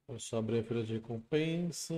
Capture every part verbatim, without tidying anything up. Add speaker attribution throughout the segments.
Speaker 1: Vou só abrir a fila de recompensa.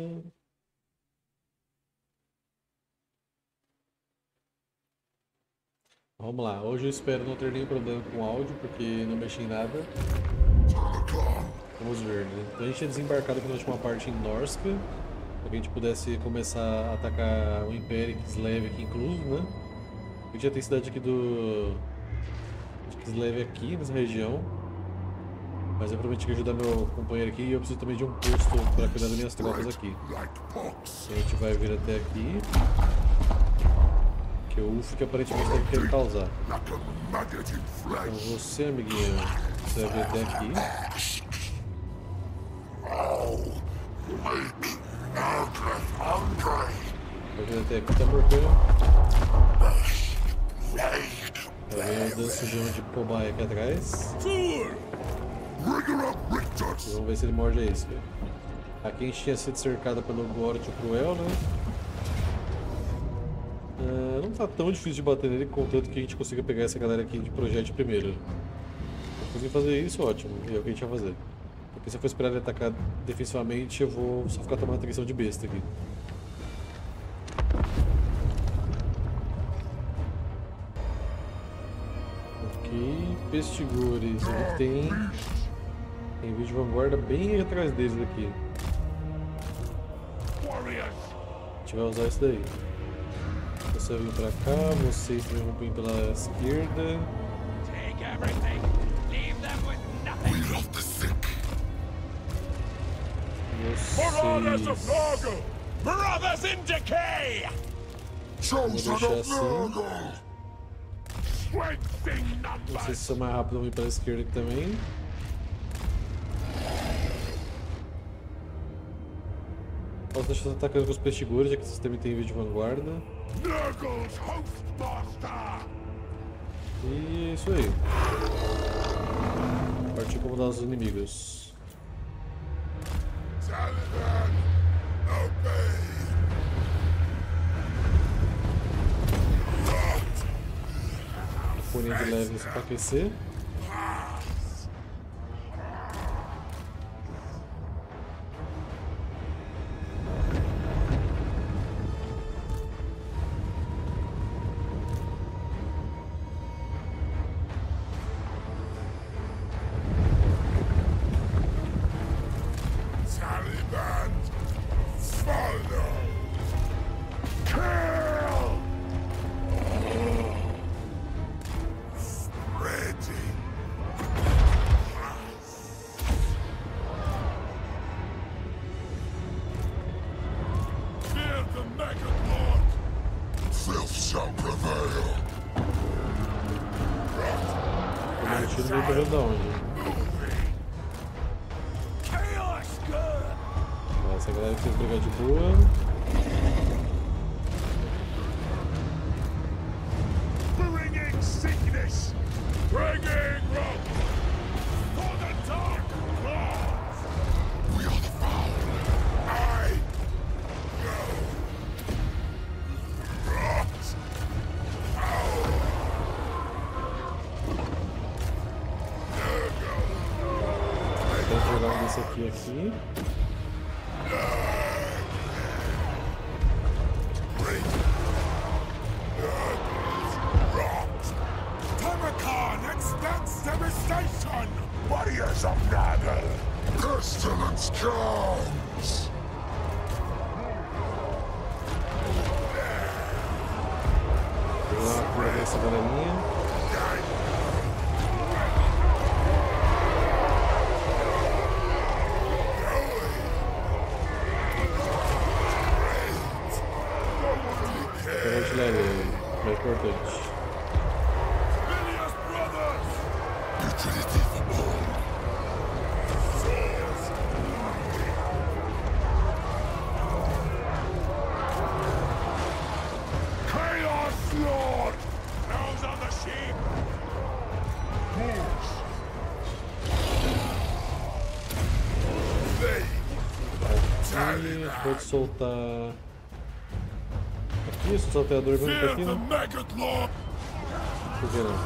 Speaker 1: Vamos lá, hoje eu espero não ter nenhum problema com o áudio, porque não mexi em nada. Vamos ver, né? Então a gente tinha desembarcado aqui na última parte em Norska, para que a gente pudesse começar a atacar o Império Kislev aqui incluso, né? A gente já tem cidade aqui do... de Kislev aqui, nessa região. Mas eu prometi que ajudar meu companheiro aqui e eu preciso também de um posto para cuidar das minhas tropas aqui. A gente vai vir até aqui. Que é o U F que aparentemente deve querer causar. Então você, amiguinho, você vai vir até aqui. Vai vir até aqui, tá morcando. Vai vir o dançujão de cobaia aqui atrás. E vamos ver se ele morde esse. Aqui a gente tinha sido cercado pelo Gorot Cruel, né? Uh, não tá tão difícil de bater nele, contanto que a gente consiga pegar essa galera aqui de projétil primeiro. Se conseguir fazer isso, ótimo, e é o que a gente vai fazer. Porque se eu for esperar ele atacar defensivamente, eu vou só ficar tomando atenção de besta aqui. Ok, Pestigores, ele tem... tem vídeo de vanguarda bem atrás deles aqui. A gente vai usar isso daí. Você vai vir pra cá, vocês também vão vir pela esquerda. Vocês... Vou deixar assim. Vocês são mais rápidos, vão vir pela esquerda aqui também. Posso deixar vocês atacando com os pestigores, já que vocês também têm vídeo de vanguarda. E é isso aí. Partiu incomodar os inimigos. Punha de leve isso para aquecer. Essa galera que fez brigar de boa. Vou jogar um desse aqui aqui.
Speaker 2: Warriors of Nagel! Pestilence comes!
Speaker 1: Vou lá por essa galerinha. Pegar artilharia, é importante. Pode soltar aqui, esse salteador vai vir aqui, né? Por que não?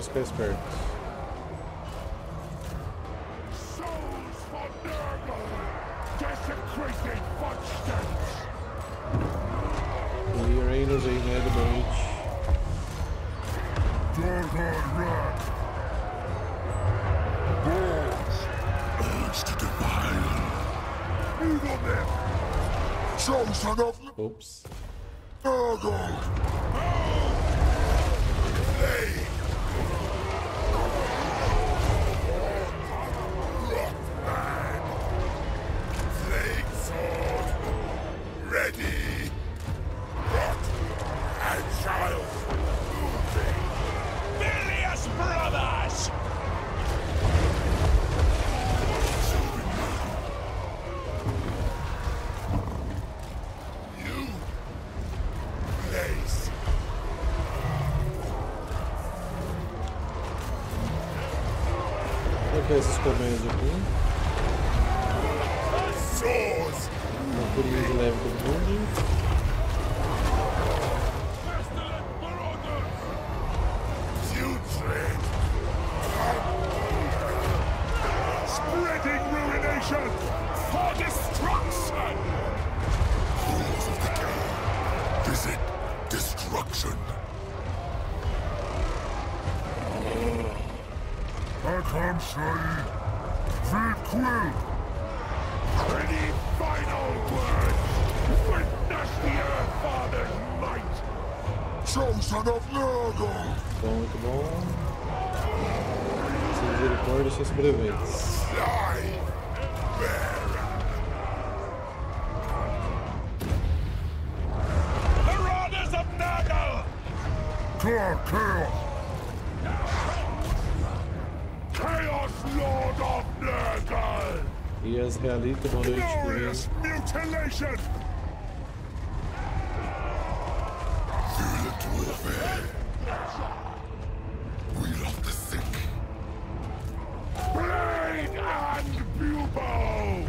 Speaker 1: preciso ficar esperto. E Reynos aí, né, do noite. Ops. Esses comandos aqui. Uma curinha de leve todo mundo.
Speaker 2: Spreading ruination for destruction. Fools of the game, visit destruction. Akamshai, Vidquill! Any final words? Witness the Earthfather's might! Chosen of Nurgle!
Speaker 1: Bom, muito bom. Sem misericórdia, sem sobreviventes.
Speaker 2: Fly! Marauders of Nurgle! Clear chaos! Chaos Lord of Nurgle!
Speaker 1: E as Realita, boa noite.
Speaker 2: Glorious mutilation! Violent warfare. Wheel of the sick. Blade and bugle!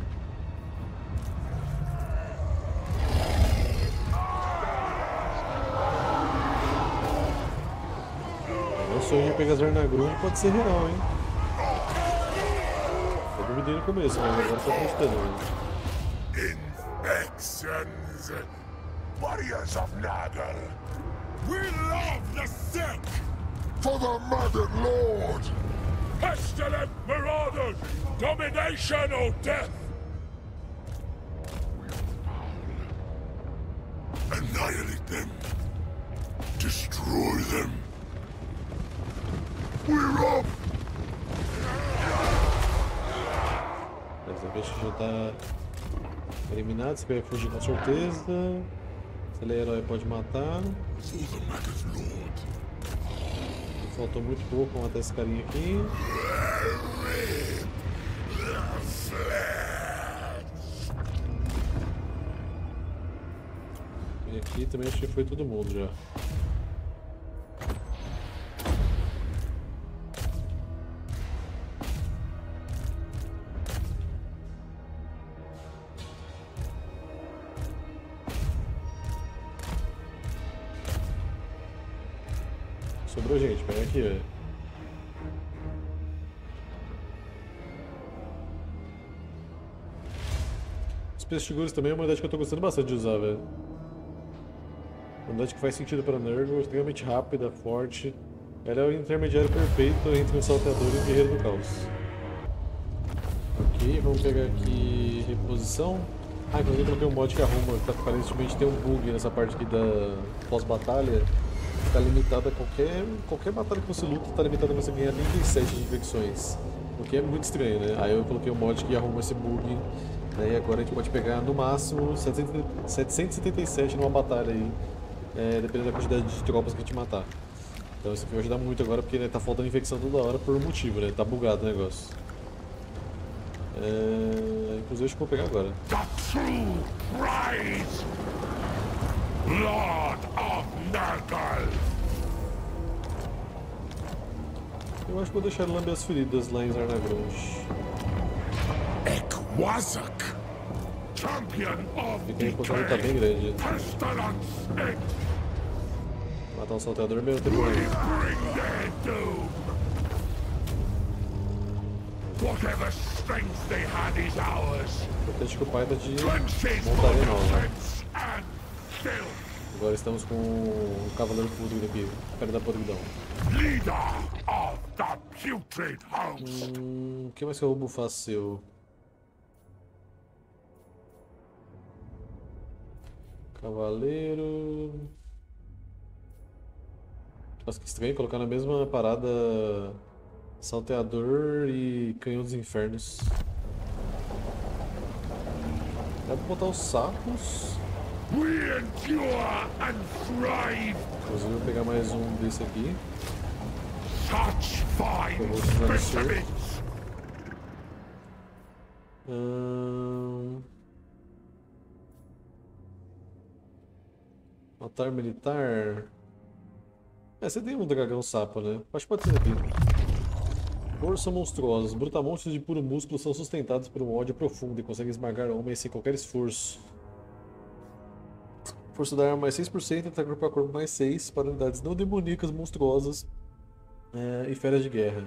Speaker 1: Meu sonho de pegar Zarnagrum pode ser real, hein? Eu duvidei no começo, mas agora tô acreditando. Né?
Speaker 2: Infections! Warriors of Nurgle! We love the sick! For the Mother Lord! Pestilent marauders! Domination or death! Annihilate them! Destroy them! We're up!
Speaker 1: Essa bicha já tá eliminado, você vai fugir com certeza. Se ele é herói, pode matar. Faltou muito pouco pra matar esse carinha aqui. E aqui também acho que foi todo mundo já. Sobrou gente, pega aqui, velho. Os Pestigures também é uma unidade que eu tô gostando bastante de usar, velho. Uma unidade que faz sentido para Nurgle, extremamente rápida, forte. Ela é o intermediário perfeito entre um salteador e um guerreiro do caos. Ok, vamos pegar aqui reposição. Ah, inclusive eu coloquei um mod que arruma, que aparentemente tem um bug nessa parte aqui da pós-batalha. Está limitado a qualquer, qualquer batalha que você luta, está limitado a você ganhar trinta e sete de infecções. O que é muito estranho, né? Aí eu coloquei um mod que arruma esse bug, né? E agora a gente pode pegar no máximo setecentos e setenta e sete numa batalha aí, é, dependendo da quantidade de tropas que a gente matar. Então isso aqui vai ajudar muito agora, porque né, tá faltando infecção toda hora por um motivo, né? Tá bugado o negócio. É... Inclusive acho que vou pegar agora.
Speaker 2: Lord of Nurgle!
Speaker 1: Eu acho que vou deixar ele lamber as feridas lá em Zarnagrum.
Speaker 2: Ekwazak! Champion of
Speaker 1: Fica aí, o controle tá bem grande.
Speaker 2: Pestilence!
Speaker 1: Matar um salteador mesmo tempo aí.
Speaker 2: Whatever strength they had is ours.
Speaker 1: Importante que o pai tá de montaria nova. Agora estamos com o Cavaleiro Pútrido aqui, perto da podridão.
Speaker 2: Leader of the putrid house.
Speaker 1: Hum, o que mais que eu vou bufar seu? Cavaleiro. Nossa, que estranho colocar na mesma parada salteador e canhão dos infernos. Dá pra botar os sapos.
Speaker 2: We endure and thrive.
Speaker 1: Inclusive vou pegar mais um desse aqui.
Speaker 2: Such fine specimens.
Speaker 1: Hum... Altar militar. É, você tem um dragão sapo, né? Acho que pode ser aqui. Força monstruosa. Os brutamontes de puro músculo são sustentados por um ódio profundo e conseguem esmagar homens sem qualquer esforço. Força da arma mais seis por cento, ataque corpo a corpo mais seis para unidades não demoníacas monstruosas é, e feras de guerra.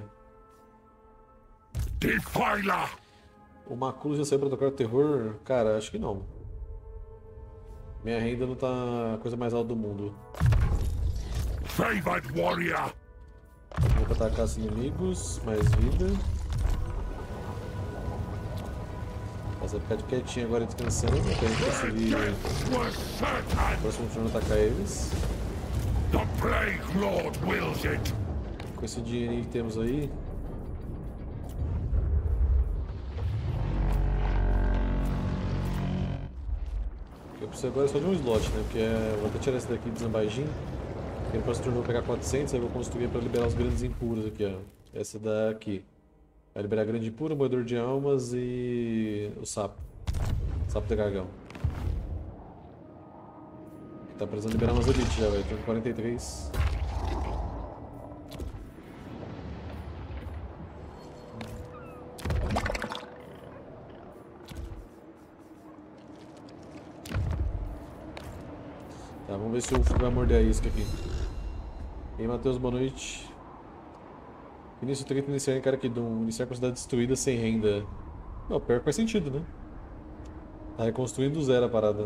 Speaker 2: Defiler!
Speaker 1: O Maculo já saiu para tocar o terror? Cara, acho que não. Minha renda não tá a coisa mais alta do mundo.
Speaker 2: Favored warrior!
Speaker 1: Vou atacar os inimigos, mais vida. Mas vai ficar de quietinho agora descansando, pra gente conseguir no próximo turno atacar eles.
Speaker 2: The Plague Lord wills it.
Speaker 1: Com esse dinheirinho que temos aí. Eu preciso agora só de um slot, né? Porque é... vou até tirar esse daqui de Zambajin. Porque no próximo turno eu vou pegar quatrocentos, aí eu vou construir para liberar os grandes impuros aqui, ó. Essa daqui. Vai liberar grande impuro, moedor de almas e o sapo. Sapo de dragão. Tá precisando liberar umas elites já, velho. Tem quarenta e três. Tá, vamos ver se o Ulf vai morder a isca aqui. E aí, Matheus, boa noite. Início treta iniciar em Karakidum, iniciar com a cidade destruída sem renda. Não, pior que faz sentido, né? Tá reconstruindo do zero a parada.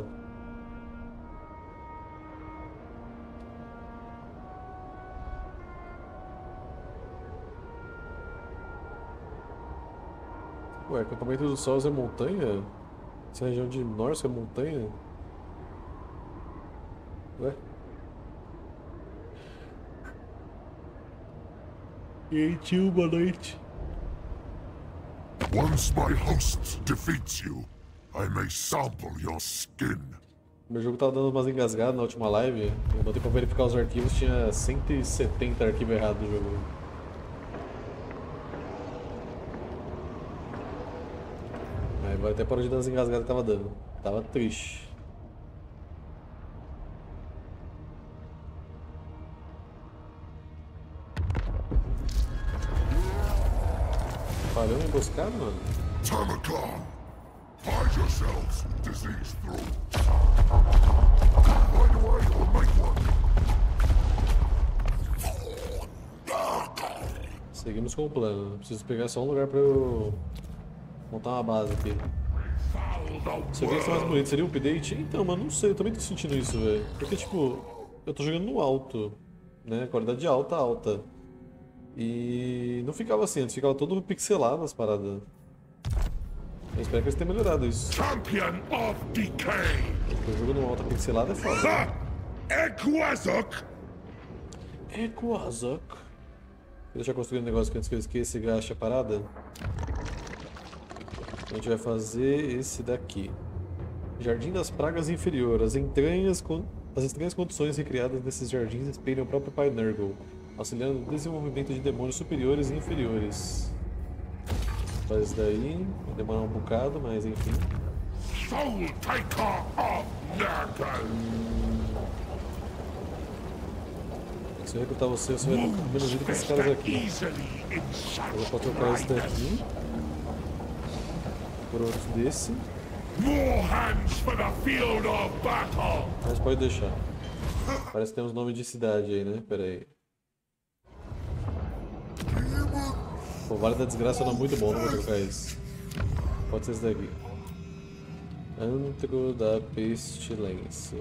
Speaker 1: Ué, acampamento dos Sols é montanha? Essa região de Norsk é montanha? Ué? E aí, tio, boa noite.
Speaker 2: Once my host defeats you, I may sample your skin.
Speaker 1: Meu jogo tava dando umas engasgadas na última live. Eu botei pra verificar os arquivos, tinha cento e setenta arquivos errados do jogo. Aí agora até parou de dar as engasgadas que tava dando. Tava triste. Falhou na emboscada, mano?
Speaker 2: Tamaclan, hide yourselves, disease throats. Find a way or make one.
Speaker 1: Seguimos com o plano. Preciso pegar só um lugar pra eu montar uma base aqui. Se eu ver que mais bonito, seria o update? Então, mas não sei, eu também tô sentindo isso, velho. Porque, tipo, eu tô jogando no alto, né? Qualidade alta, alta. E não ficava assim, antes ficava todo pixelado as paradas. Eu espero que eles tenham melhorado isso.
Speaker 2: Champion of Decay.
Speaker 1: Porque o jogo no alto pixelado é foda.
Speaker 2: Ha! Ekwazuk!
Speaker 1: Ekwazuk. Deixa eu construir um negócio que antes que eu esqueça e gaste a parada. A gente vai fazer esse daqui. Jardim das Pragas Inferior. As entranhas, as estranhas condições recriadas nesses jardins espelham o próprio pai Nurgle, auxiliando no desenvolvimento de demônios superiores e inferiores. Faz isso daí, vai demorar um bocado, mas enfim.
Speaker 2: Soul Taker of Nurgle!
Speaker 1: Se eu recrutar você, você vai ter menos vida que esses caras aqui. Eu vou trocar esse daqui por outro desse.
Speaker 2: More hands for the field of battle!
Speaker 1: Mas pode deixar. Parece que tem uns nomes de cidade aí, né? Pera aí. Pô, Vale da Desgraça não é muito bom, não vou trocar isso. Pode ser esse daqui. Antro da Pestilência.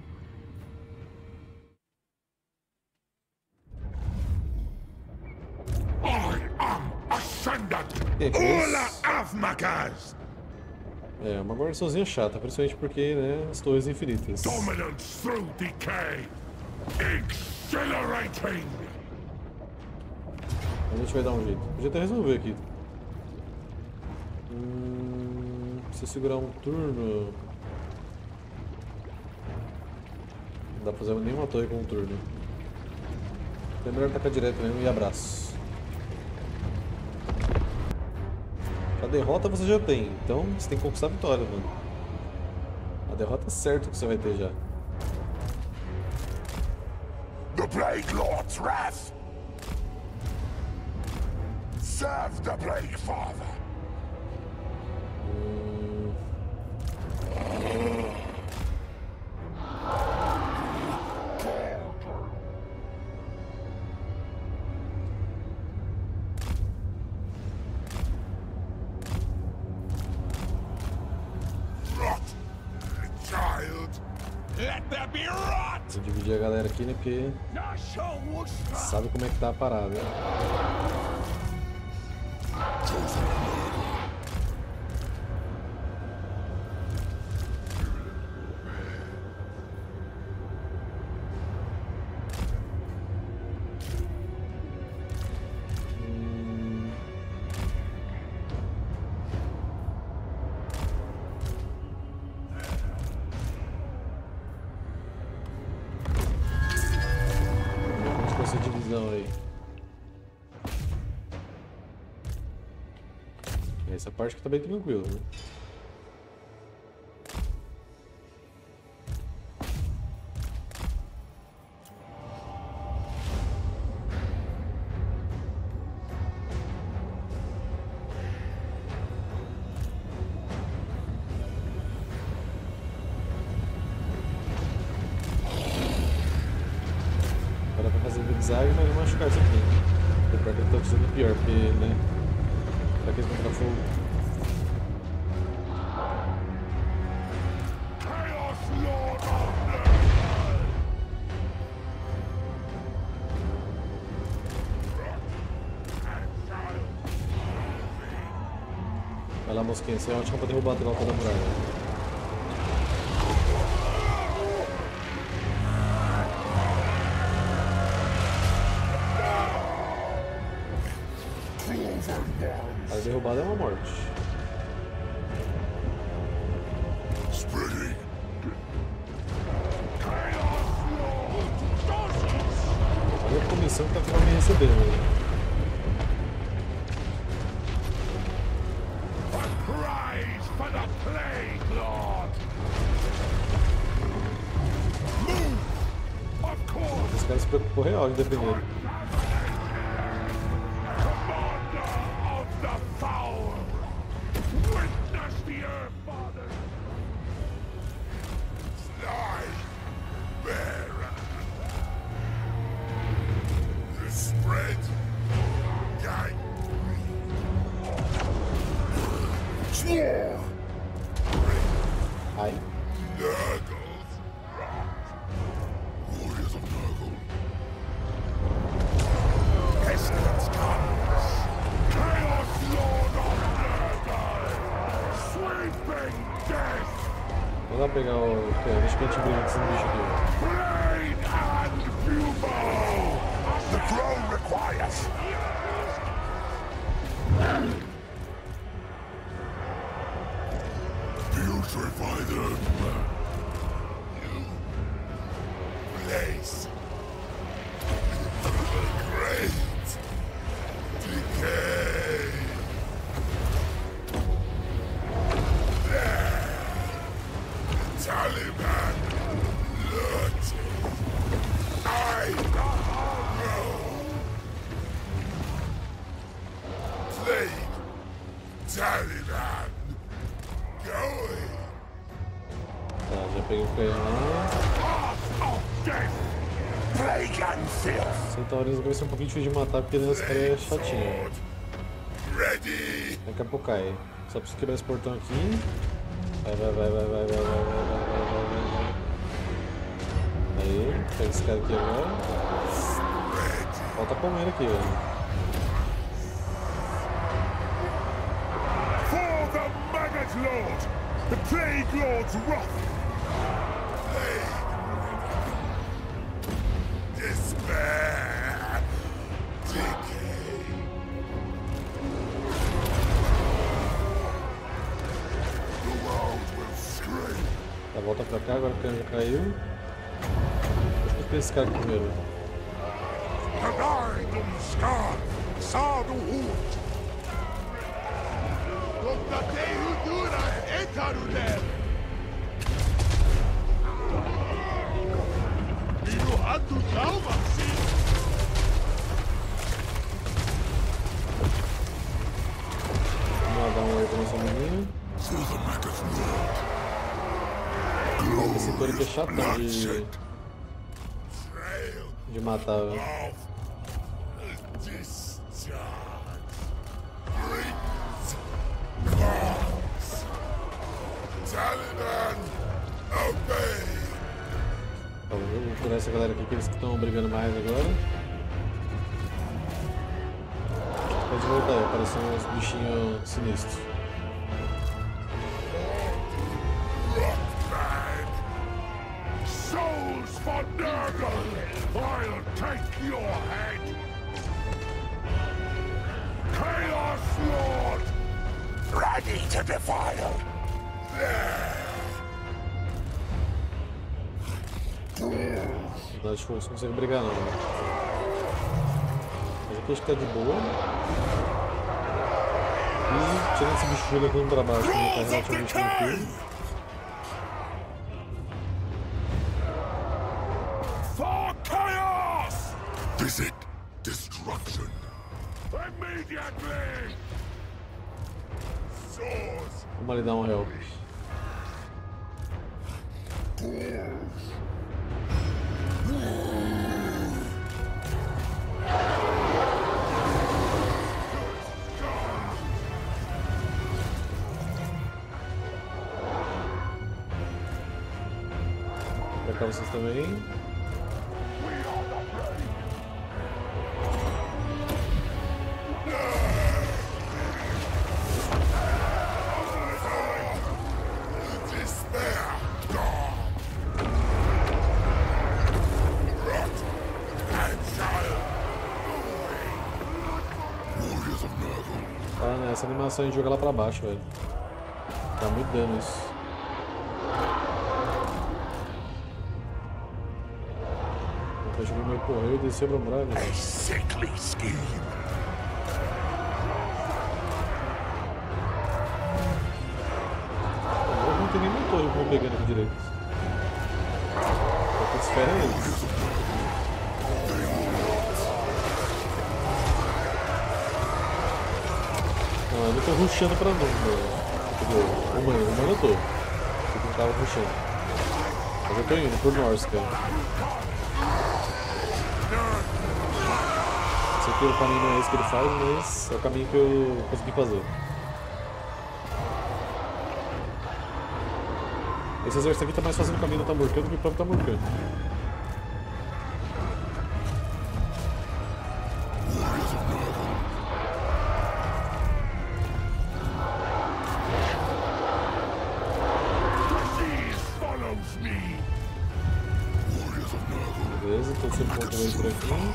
Speaker 1: Que que é isso? É, uma guarniçãozinha chata, principalmente porque, né, as torres infinitas.
Speaker 2: Dominance through decay. Exhilarating.
Speaker 1: A gente vai dar um jeito. Podia até resolver aqui. Hum, preciso segurar um turno. Não dá pra fazer nenhuma torre com um turno. É melhor tacar direto mesmo e abraço. A derrota você já tem, então você tem que conquistar a vitória, mano. A derrota é certo que você vai ter já.
Speaker 2: The Plague Lord's wrath. Serve the Plague Father.
Speaker 1: Hum... Vou dividir a galera aqui, né? Porque sabe como é que tá a parada, né? Essa parte que tá bem tranquila, né? Agora vai fazer zigue-zague, mas não machucar isso aqui. O pior que ele tá precisando pior, porque, né? Pra que contra fogo? Vai lá, mosquinha, você é ótimo pra derrubar a tropa da muralha. A derrubada é uma morte. Olha a comissão que tá finalmente recebendo. Os caras se preocupam real de defender. Ai. Vou lá pegar o... Deixa que a gente briga com esse bicho aqui.
Speaker 2: The throne requires. Purify them. You place great decay. There, Taliban lurching. I know. Plague Taliban going.
Speaker 1: Tá, já peguei o canhão lá. Centaurinos vai ser um pouquinho difícil de matar porque esse cara é chatinho. Daqui a pouco cai. Só preciso quebrar esse portão aqui. Vai, vai, vai, vai, vai, vai, vai, vai, vai, vai, vai, vai. Aí, pega esse cara aqui agora. Falta comer aqui, velho.
Speaker 2: For the Maggot Lord! The Plague Lord's wrath! Despair! Decay! The world will scream!
Speaker 1: Tá, volta pra cá, agora que o já caiu. Deixa eu ver esse cara aqui primeiro.
Speaker 2: Kadai dum Scar! Sadu Hut! Doktateu Dura Etaruder! Inuhatu Dalmasi!
Speaker 1: Vamos lá dar um oi pro nosso amiguinho. Esse touro aqui é chatão de, de matar, velho. Vamos curar essa galera aqui, que eles estão brigando mais agora. Pode voltar aí, apareceu uns bichinhos sinistros.
Speaker 2: Souls for Nurgle! I'll take your head! Chaos Lord! Ready to defile!
Speaker 1: Não, acho que não consegue brigar não. Mas aqui acho que tá de boa. E tirando esse bicho jogando pra baixo, que tá relativamente tranquilo.
Speaker 2: For chaos! Visit destruction! Immediately! Swords!
Speaker 1: Vamos ali dar um help. Pra cá vocês também. Ah, né? Essa animação de jogar lá pra baixo, velho. Tá muito dano isso. Então chegou meio correu e desceu pra muralha.
Speaker 2: A sickly scheme.
Speaker 1: Eu não tem nem motor eu vou pegando aqui direito. Só que esfera é eles. Não, eu não tô rushando pra não, entendeu? Humano, humano eu tô. Eu não tava rushando. Mas eu tô indo por Norse, cara. Esse aqui o caminho não é esse que ele faz, mas é o caminho que eu consegui fazer. Esse exército aqui tá mais fazendo o caminho do Tamurkhan do que o próprio Tamurkhan. Beleza, tô sendo controle por aqui.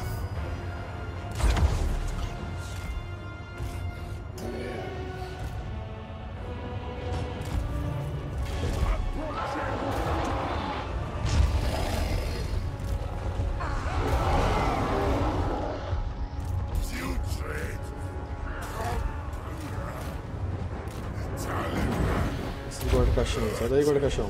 Speaker 1: Esse guarda-caixão, sai daí, guarda-caixão.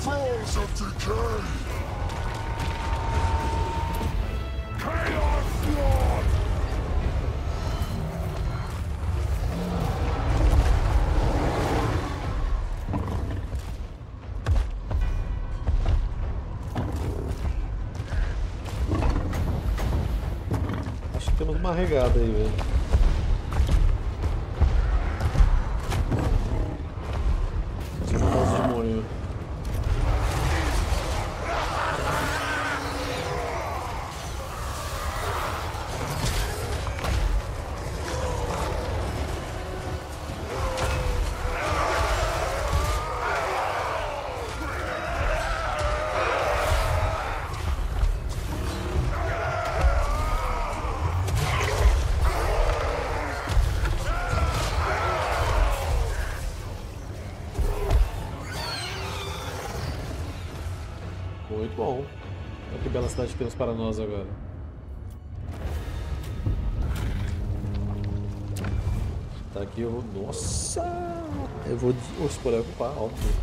Speaker 2: Thralls of decay! Chaos Lord!
Speaker 1: Acho que temos uma regada aí, velho. Deixa eu matar os demônios. Muito bom. Olha que bela cidade que temos para nós agora. Tá aqui eu vou... Nossa! Eu vou explorar ocupar, óbvio.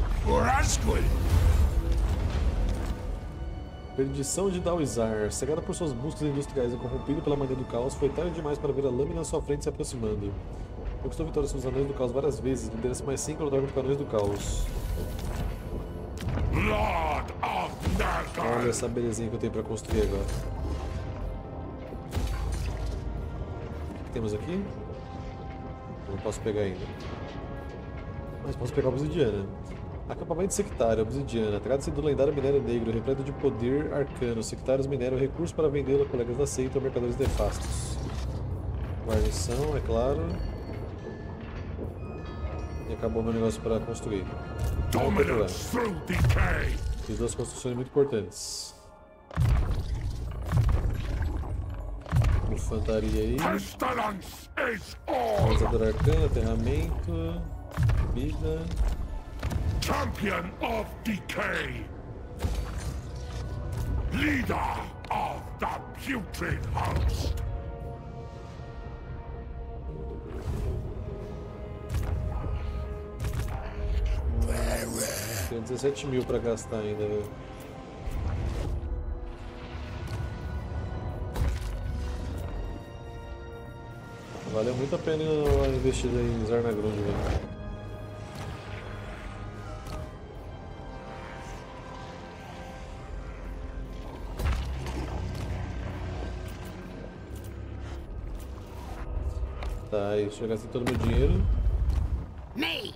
Speaker 1: Perdição de Dawizar. Cegada por suas buscas industriais e corrompido pela mania do caos, foi tarde demais para ver a lâmina à sua frente se aproximando. Conquistou vitórias sobre os anões do caos várias vezes, liderança mais cinco lutar contra os anões do caos.
Speaker 2: Lord of Nurgle!
Speaker 1: Olha essa belezinha que eu tenho pra construir agora. O que temos aqui? Não posso pegar ainda. Mas posso pegar a obsidiana. Acampamento sectário, obsidiana. Trata-se do lendário minério negro, repleto de poder arcano. Sectários mineram recursos para vendê-lo a colegas da seita ou mercadores nefastos. Guarnição, é claro. E acabou meu negócio para construir.
Speaker 2: Dominance through decay!
Speaker 1: Fiz duas construções muito importantes. Infantaria aí.
Speaker 2: Pestilence is all!
Speaker 1: Organizador arcano, aterramento. Vida.
Speaker 2: Champion of decay! Leader of the putrid host!
Speaker 1: Tem dezessete mil pra gastar ainda, velho. Valeu muito a pena a investida em Zarnagrund, velho. Tá, isso, já gastei todo o meu dinheiro.
Speaker 3: Me.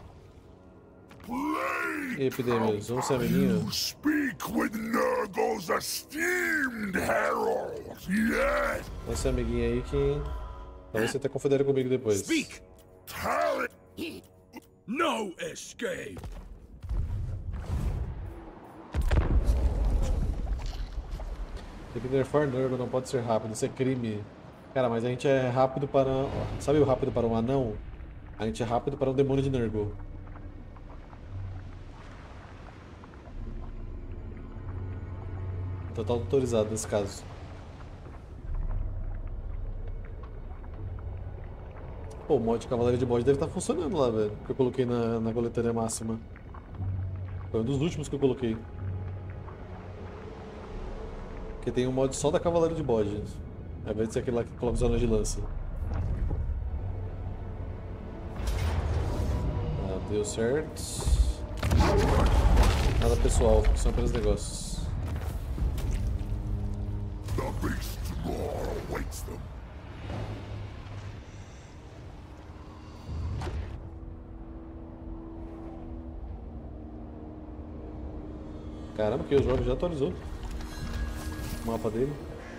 Speaker 1: E epidemias, vamos ser amiguinhos?
Speaker 2: You speak with Nurgle's esteemed herald, yes!
Speaker 1: Vamos ser amiguinho aí que talvez você até confedere comigo depois.
Speaker 3: Speak.
Speaker 2: Tell it!
Speaker 3: No escape.
Speaker 1: Tem que nerfar Nurgle, não pode ser rápido, isso é crime. Cara, mas a gente é rápido para... Sabe o rápido para um anão? A gente é rápido para um demônio de Nurgle. Total autorizado nesse caso. Pô, o mod de Cavalaria de Bode deve estar funcionando lá, velho. Que eu coloquei na, na coletânea máxima. Foi um dos últimos que eu coloquei. Porque tem um mod só da Cavalaria de Bode. Ao invés de ser aquele lá que coloca os anões de lança. Ah, deu certo. Nada pessoal, são apenas negócios.
Speaker 2: The beast's roar awaits them.
Speaker 1: Caramba, que o jogo já atualizou o mapa dele.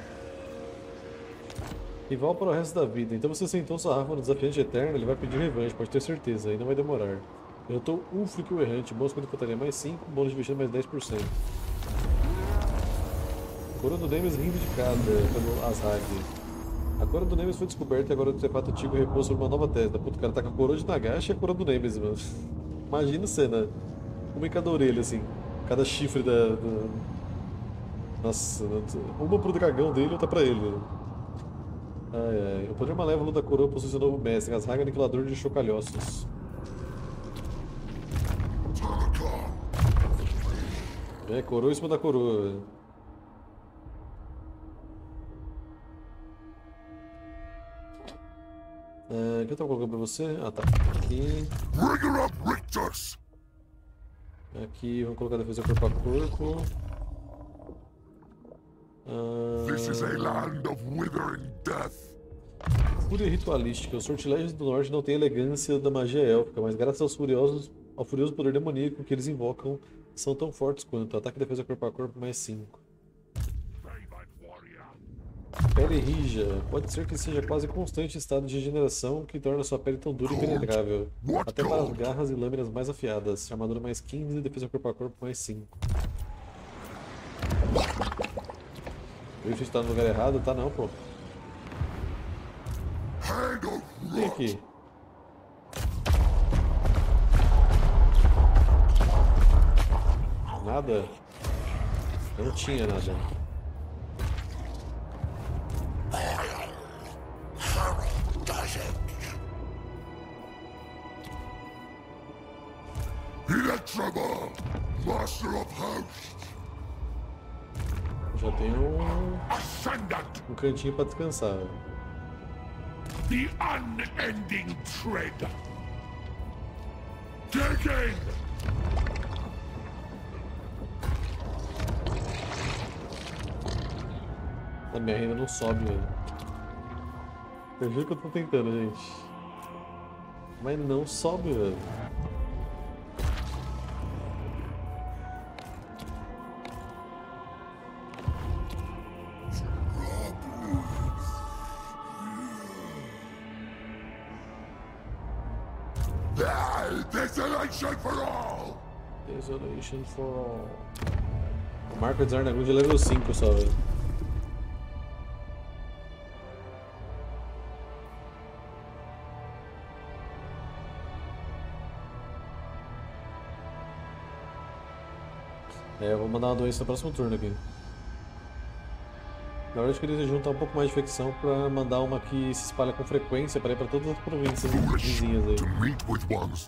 Speaker 1: Rival para o resto da vida. Então você sentou sua Rafa no desafiante eterno, ele vai pedir revanche, pode ter certeza, ainda vai demorar. Eu tô Ulfric o errante, bônus quando infantaria mais cinco, bônus de vestido mais dez por cento. Coroa do Nemes reivindicada pelo Azhag. A coroa do Nemes foi descoberta e agora o artefato antigo repousa sobre uma nova Tesla. Puta, o cara tá com a coroa de Nagash e a coroa do Nemes, mano. Imagina a cena. Uma em cada orelha, assim. Cada chifre da... da... Nossa, uma pro dragão dele e outra pra ele. Né? Ai, ai. O poder malévolo da coroa possui seu novo mestre, Azhag Aniquilador de Chocalhoços. É, coroa em cima da coroa. É, o que eu tava colocando pra você? Ah, tá. Aqui.
Speaker 2: Bring up Rictus!
Speaker 1: Aqui, vamos colocar a defesa corpo a corpo. Ah,
Speaker 2: This is a land of withering death.
Speaker 1: Fúria ritualística. Os sortilégios do norte não têm a elegância da magia élfica, mas graças aos furiosos, ao furioso poder demoníaco que eles invocam, são tão fortes quanto. Ataque e defesa corpo a corpo mais cinco. Pele rija. Pode ser que seja quase constante estado de regeneração que torna sua pele tão dura e penetrável. Até para as garras e lâminas mais afiadas. Armadura mais quinze e defesa corpo a corpo mais cinco. O Griffith tá no lugar errado? Tá não, pô. Vem aqui. Nada? Eu não tinha nada.
Speaker 2: Electraball, Master of Hosts.
Speaker 1: Já tenho um,
Speaker 2: Ascendant,
Speaker 1: um cantinho pra descansar.
Speaker 2: the unending tread. Digging!
Speaker 1: A minha renda não sobe, velho. Eu juro que eu tô tentando, gente. Mas não sobe, velho.
Speaker 2: Desolation for all!
Speaker 1: Desolation for all. A marca de Zarnagund é level cinco só, velho. É, eu vou mandar uma doença no próximo turno aqui. Na verdade eu queria juntar um pouco mais de infecção pra mandar uma que se espalha com frequência para ir pra todas as províncias vizinhas aí.
Speaker 2: To meet with ones.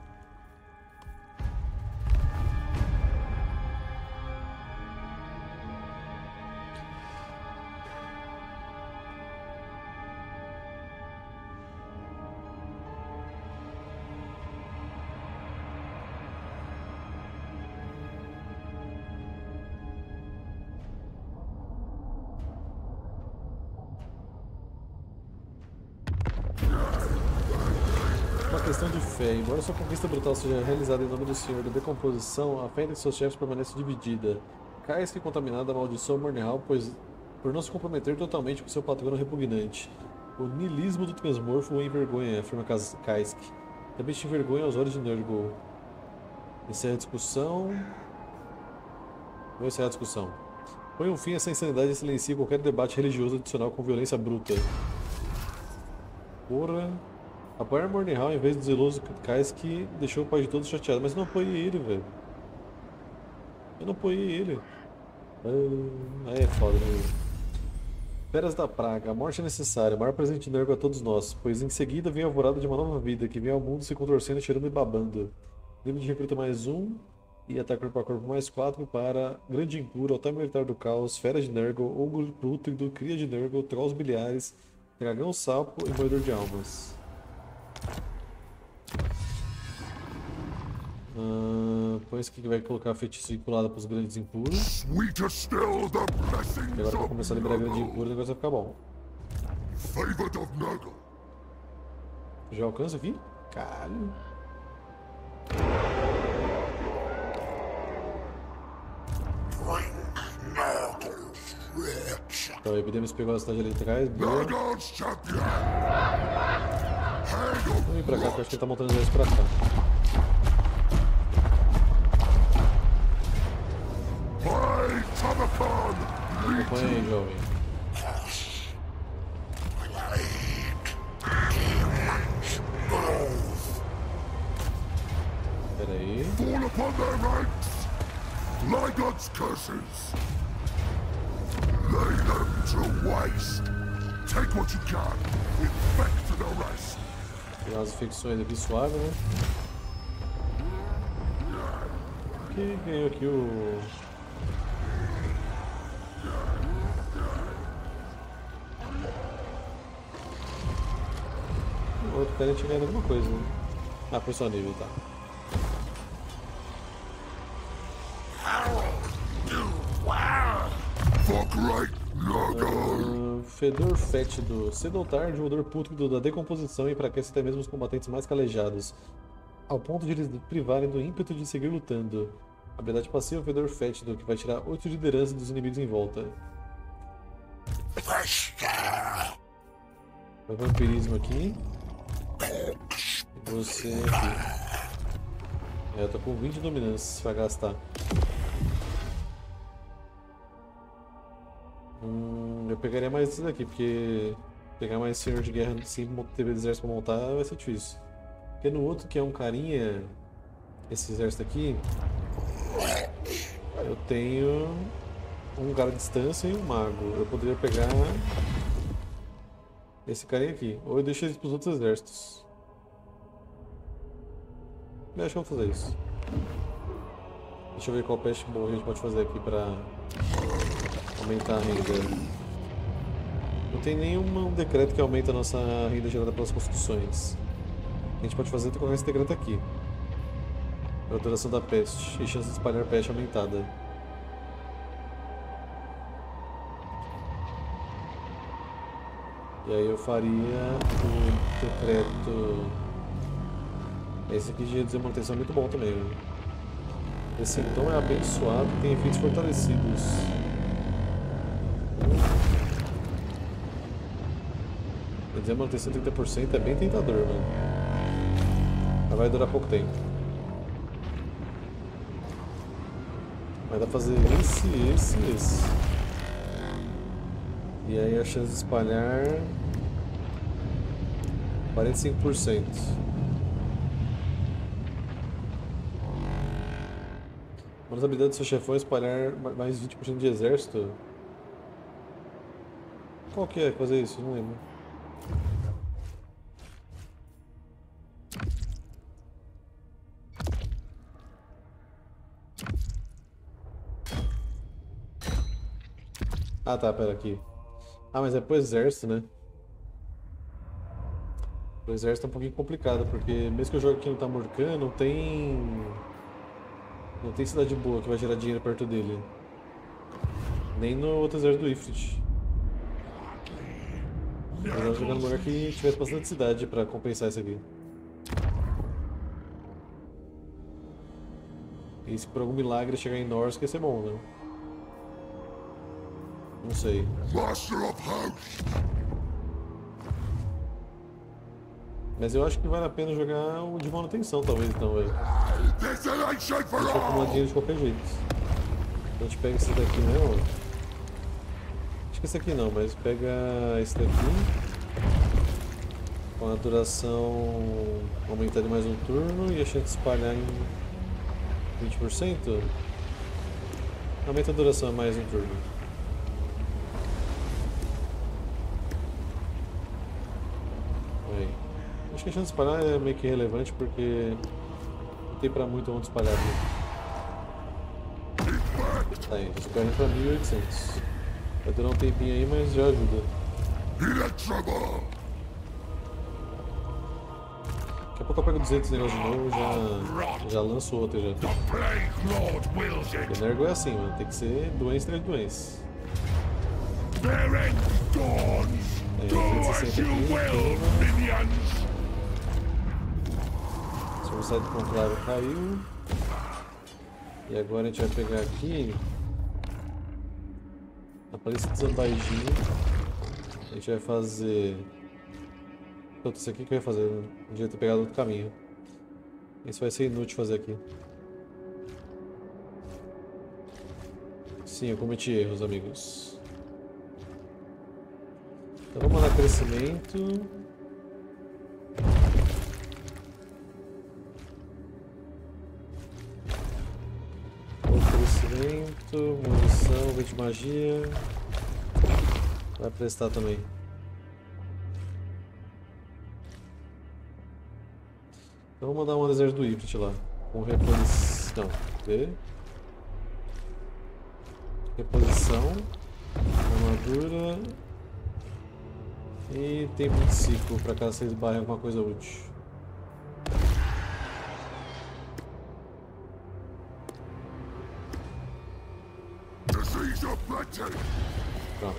Speaker 1: Questão de fé. Embora sua conquista brutal seja realizada em nome do Senhor da Decomposição, a fé entre seus chefes permanece dividida. Kaisk contaminada amaldiçoa Mornihal, pois por não se comprometer totalmente com seu patrono repugnante. O niilismo do transmorfo o envergonha, afirma Kaisk. Também te envergonha aos olhos de Nurgle. Encerra a discussão. Vou encerrar a discussão. Põe um fim a essa insanidade e silencia qualquer debate religioso adicional com violência bruta. Porra. Apoiar Mornihal em vez do zeloso Kaisk que deixou o pai de todos chateado. Mas eu não apoiei ele, velho. Eu não apoiei ele. Ah, aí é foda, né? Feras da Praga. A morte é necessária. O maior presente de Nurgle a todos nós. Pois em seguida vem a alvorada de uma nova vida que vem ao mundo se contorcendo, cheirando e babando. Nível de recruta mais um. E ataque corpo a corpo mais quatro para Grande Impuro, Altar Militar do Caos, Feras de Nurgle, Ogro Pútrido, Cria de Nurgle, Trolls Biliares, Dragão Sapo e Moedor de Almas. Uh, depois que vai colocar feitiço vinculado para os grandes impuros.
Speaker 2: Sweeter still the blessings
Speaker 1: E agora que eu
Speaker 2: of
Speaker 1: começar a liberar grande
Speaker 2: Nurgle.
Speaker 1: impuro, o negócio vai ficar bom.
Speaker 2: Favored of Nurgle.
Speaker 1: Já alcança aqui? Caralho. Então, a Epidemius pegou a cidade ali atrás. Boa.
Speaker 2: Nurgle's champion.
Speaker 1: Vamos vir pra cá, que eu acho que ele tá montando eles pra cá.
Speaker 2: Play Tomacon.
Speaker 1: Acompanha aí, jovem. Pera aí.
Speaker 2: Fall upon their ranks. Lygod's curses. Lay them to waste. Take what you can. Infect the rest.
Speaker 1: Tem umas infecções aqui suaves, né? Quem ganhou aqui o... O outro cara tinha ganhado alguma coisa, né? Ah, foi só nível, tá. Uh, fedor fétido. Cedo ou tarde, o odor pútrido da decomposição enfraquece até mesmo os combatentes mais calejados, ao ponto de eles privarem do ímpeto de seguir lutando. Habilidade passiva, fedor fétido, que vai tirar oito de liderança dos inimigos em volta. Vai vampirismo aqui. E você aqui. É, eu tô com vinte de dominância pra gastar. Hum, eu pegaria mais esse daqui, porque pegar mais senhor de guerra sem ter exército pra montar vai ser difícil. Porque no outro, que é um carinha, esse exército aqui, eu tenho um cara de distância e um mago. Eu poderia pegar esse carinha aqui, ou eu deixo eles pros outros exércitos. Eu acho que eu vou fazer isso. Deixa eu ver qual peste boa a gente pode fazer aqui pra aumentar a renda. Não tem nenhum decreto que aumenta a nossa renda gerada pelas construções. O que a gente pode fazer é colocar esse decreto aqui. Para a duração da peste e chance de espalhar peste aumentada. E aí eu faria o decreto. Esse aqui de reduzir a manutenção é muito bom também. Né? Esse então é abençoado e tem efeitos fortalecidos. Reduzir a manutenção trinta por cento é bem tentador, mano. Mas vai durar pouco tempo. Vai dar pra fazer esse, esse e esse. E aí a chance de espalhar quarenta e cinco por cento. Uma das habilidades do seu chefão é espalhar mais vinte por cento de exército. Qual que é fazer isso? Não lembro. Ah tá, pera aqui. Ah, mas é pro exército, né? Pro exército é um pouquinho complicado, porque mesmo que eu jogue aqui no Tamurkhan, não tem... Não tem cidade boa que vai gerar dinheiro perto dele. Nem no outro exército do Ifrit. Eu vou jogar num lugar que tivesse bastante cidade pra compensar isso aqui. E se por algum milagre chegar em Norsk, ia ser bom, né? Não sei. Mas eu acho que vale a pena jogar o de manutenção, talvez, então, velho. A gente vai acumular dinheiro de qualquer jeito. Então a gente pega esse daqui mesmo. Acho que esse aqui não, mas pega esse daqui. Com a duração aumentar de mais um turno e a chance de espalhar em vinte por cento. Aumenta a duração mais um turno. Aí. Acho que a chance de espalhar é meio que irrelevante porque não tem pra muito onde espalhar ali. Tá aí, já espalha pra mil e oitocentos. Vai durar um tempinho aí, mas já ajuda. Daqui a pouco eu pego duzentos negócios de novo e já, já lanço outro já. O Energo é assim, mano, tem que ser doença atrás de doença. É, duzentos e sessenta aqui, Velocidade de conclave caiu. E agora a gente vai pegar aqui a Palestra de Zambaijin. A gente vai fazer. Pronto, isso aqui que eu ia fazer, né? Eu devia ter pegado outro caminho. Isso vai ser inútil fazer aqui. Sim, eu cometi erros, amigos. Então vamos mandar crescimento. Crescimento, munição, vento de magia. Vai prestar também. Então vou mandar um exército do Ifrit lá. Com reposição. Vê? Reposição. Armadura. E tempo de ciclo, pra caso vocês barrem alguma coisa útil. Pronto.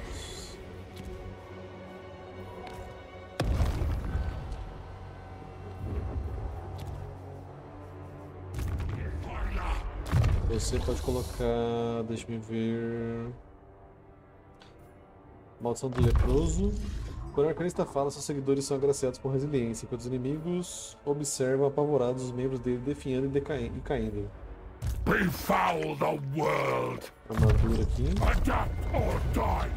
Speaker 1: Você pode colocar, deixa eu ver, Maldição do Leproso. Quando o arcanista fala, seus seguidores são agraciados com resiliência, enquanto os inimigos observam apavorados os membros dele definhando e, decaí e caindo.
Speaker 2: Befoul the world.
Speaker 1: Armadura aqui.
Speaker 2: Adapt or die.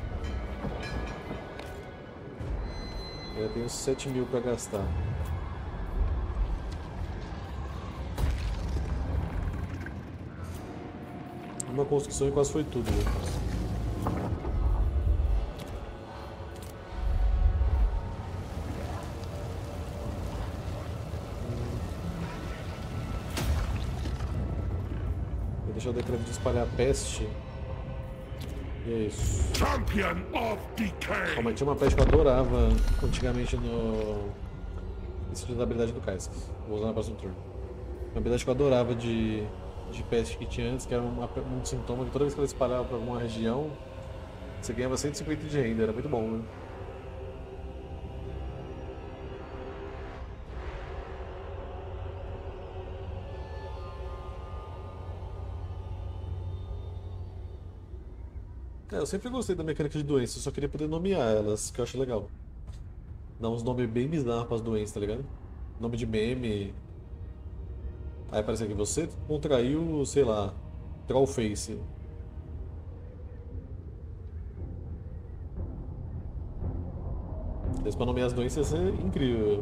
Speaker 1: Eu tenho sete mil para gastar. Uma construção e quase foi tudo. Né? Vou deixar o decreto de espalhar a peste. E é isso.
Speaker 2: Champion of Decay.
Speaker 1: Calma, tinha uma peste que eu adorava antigamente no. Isso da habilidade do Kaisk. Vou usar no próximo turno. Uma habilidade que eu adorava de. de peste que tinha antes, que era uma, um sintoma que toda vez que ela espalhava para alguma região, você ganhava cento e cinquenta de renda, era muito bom, né? É, eu sempre gostei da mecânica de doença, eu só queria poder nomear elas, que eu acho legal. Dar uns nomes bem bizarros para as doenças, tá ligado? Nome de meme. Aí aparece aqui, você contraiu, sei lá, Trollface. Esse pra nomear as doenças é incrível.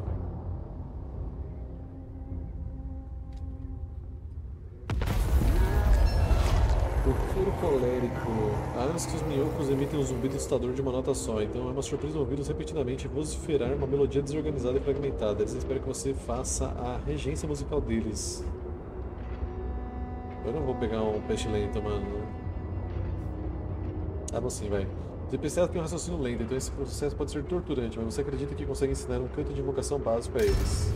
Speaker 1: Procuro colérico. Antes que os minhocos emitem um zumbido assustador de uma nota só, então é uma surpresa ouvi-los repetidamente vociferar uma melodia desorganizada e fragmentada. Eles esperam que você faça a regência musical deles. Eu não vou pegar um peixe lento, mano. Ah, vou sim, vai. Os N P Cs têm um raciocínio lento, então esse processo pode ser torturante, mas você acredita que consegue ensinar um canto de invocação básico a eles.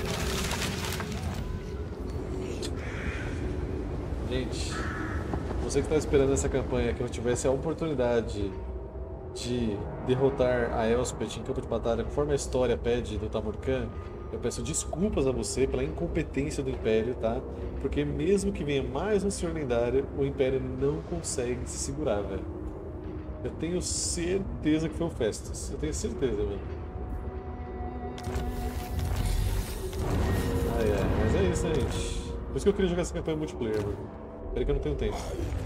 Speaker 1: Gente, você que está esperando essa campanha, que eu tivesse a oportunidade de derrotar a Elspeth em campo de batalha, conforme a história pede do Tamurkhan, eu peço desculpas a você pela incompetência do Império, tá? Porque mesmo que venha mais um Senhor Lendário, o Império não consegue se segurar, velho. Eu tenho certeza que foi o Festus. Eu tenho certeza, velho. Ai, ai, mas é isso, né, gente? Por isso que eu queria jogar essa campanha multiplayer, mano. Peraí que eu não tenho tempo.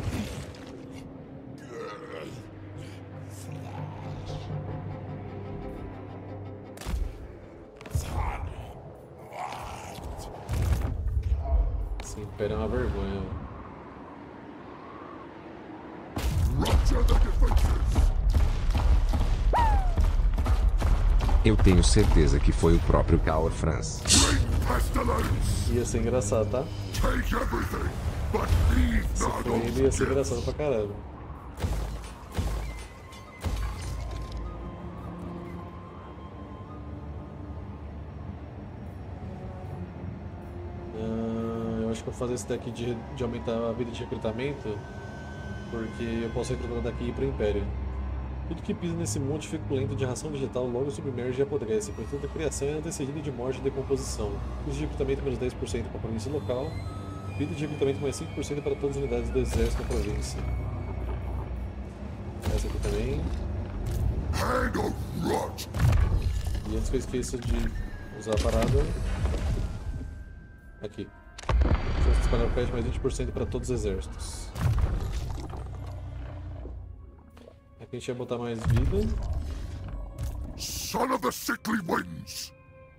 Speaker 1: Esse Império é uma vergonha.
Speaker 4: Eu tenho certeza que foi o próprio Caor Franz.
Speaker 1: Ia ser engraçado, tá? Se for ele, ia ser engraçado pra caramba. Ah, eu acho que eu vou fazer esse daqui de, de aumentar a vida de recrutamento, porque eu posso recrutar daqui e ir pro Império. Tudo que pisa nesse monte feculento de ração vegetal logo submerge e apodrece, portanto a criação é antecedida de morte e decomposição. Custo de recrutamento menos dez por cento para a província local, vida de recrutamento mais cinco por cento para todas as unidades do exército da província. Essa aqui também. E antes que eu esqueça de usar a parada, aqui. Chance de espalhar o pet mais vinte por cento para todos os exércitos. Aqui a gente vai botar mais vida.
Speaker 2: Son of the sickly winds.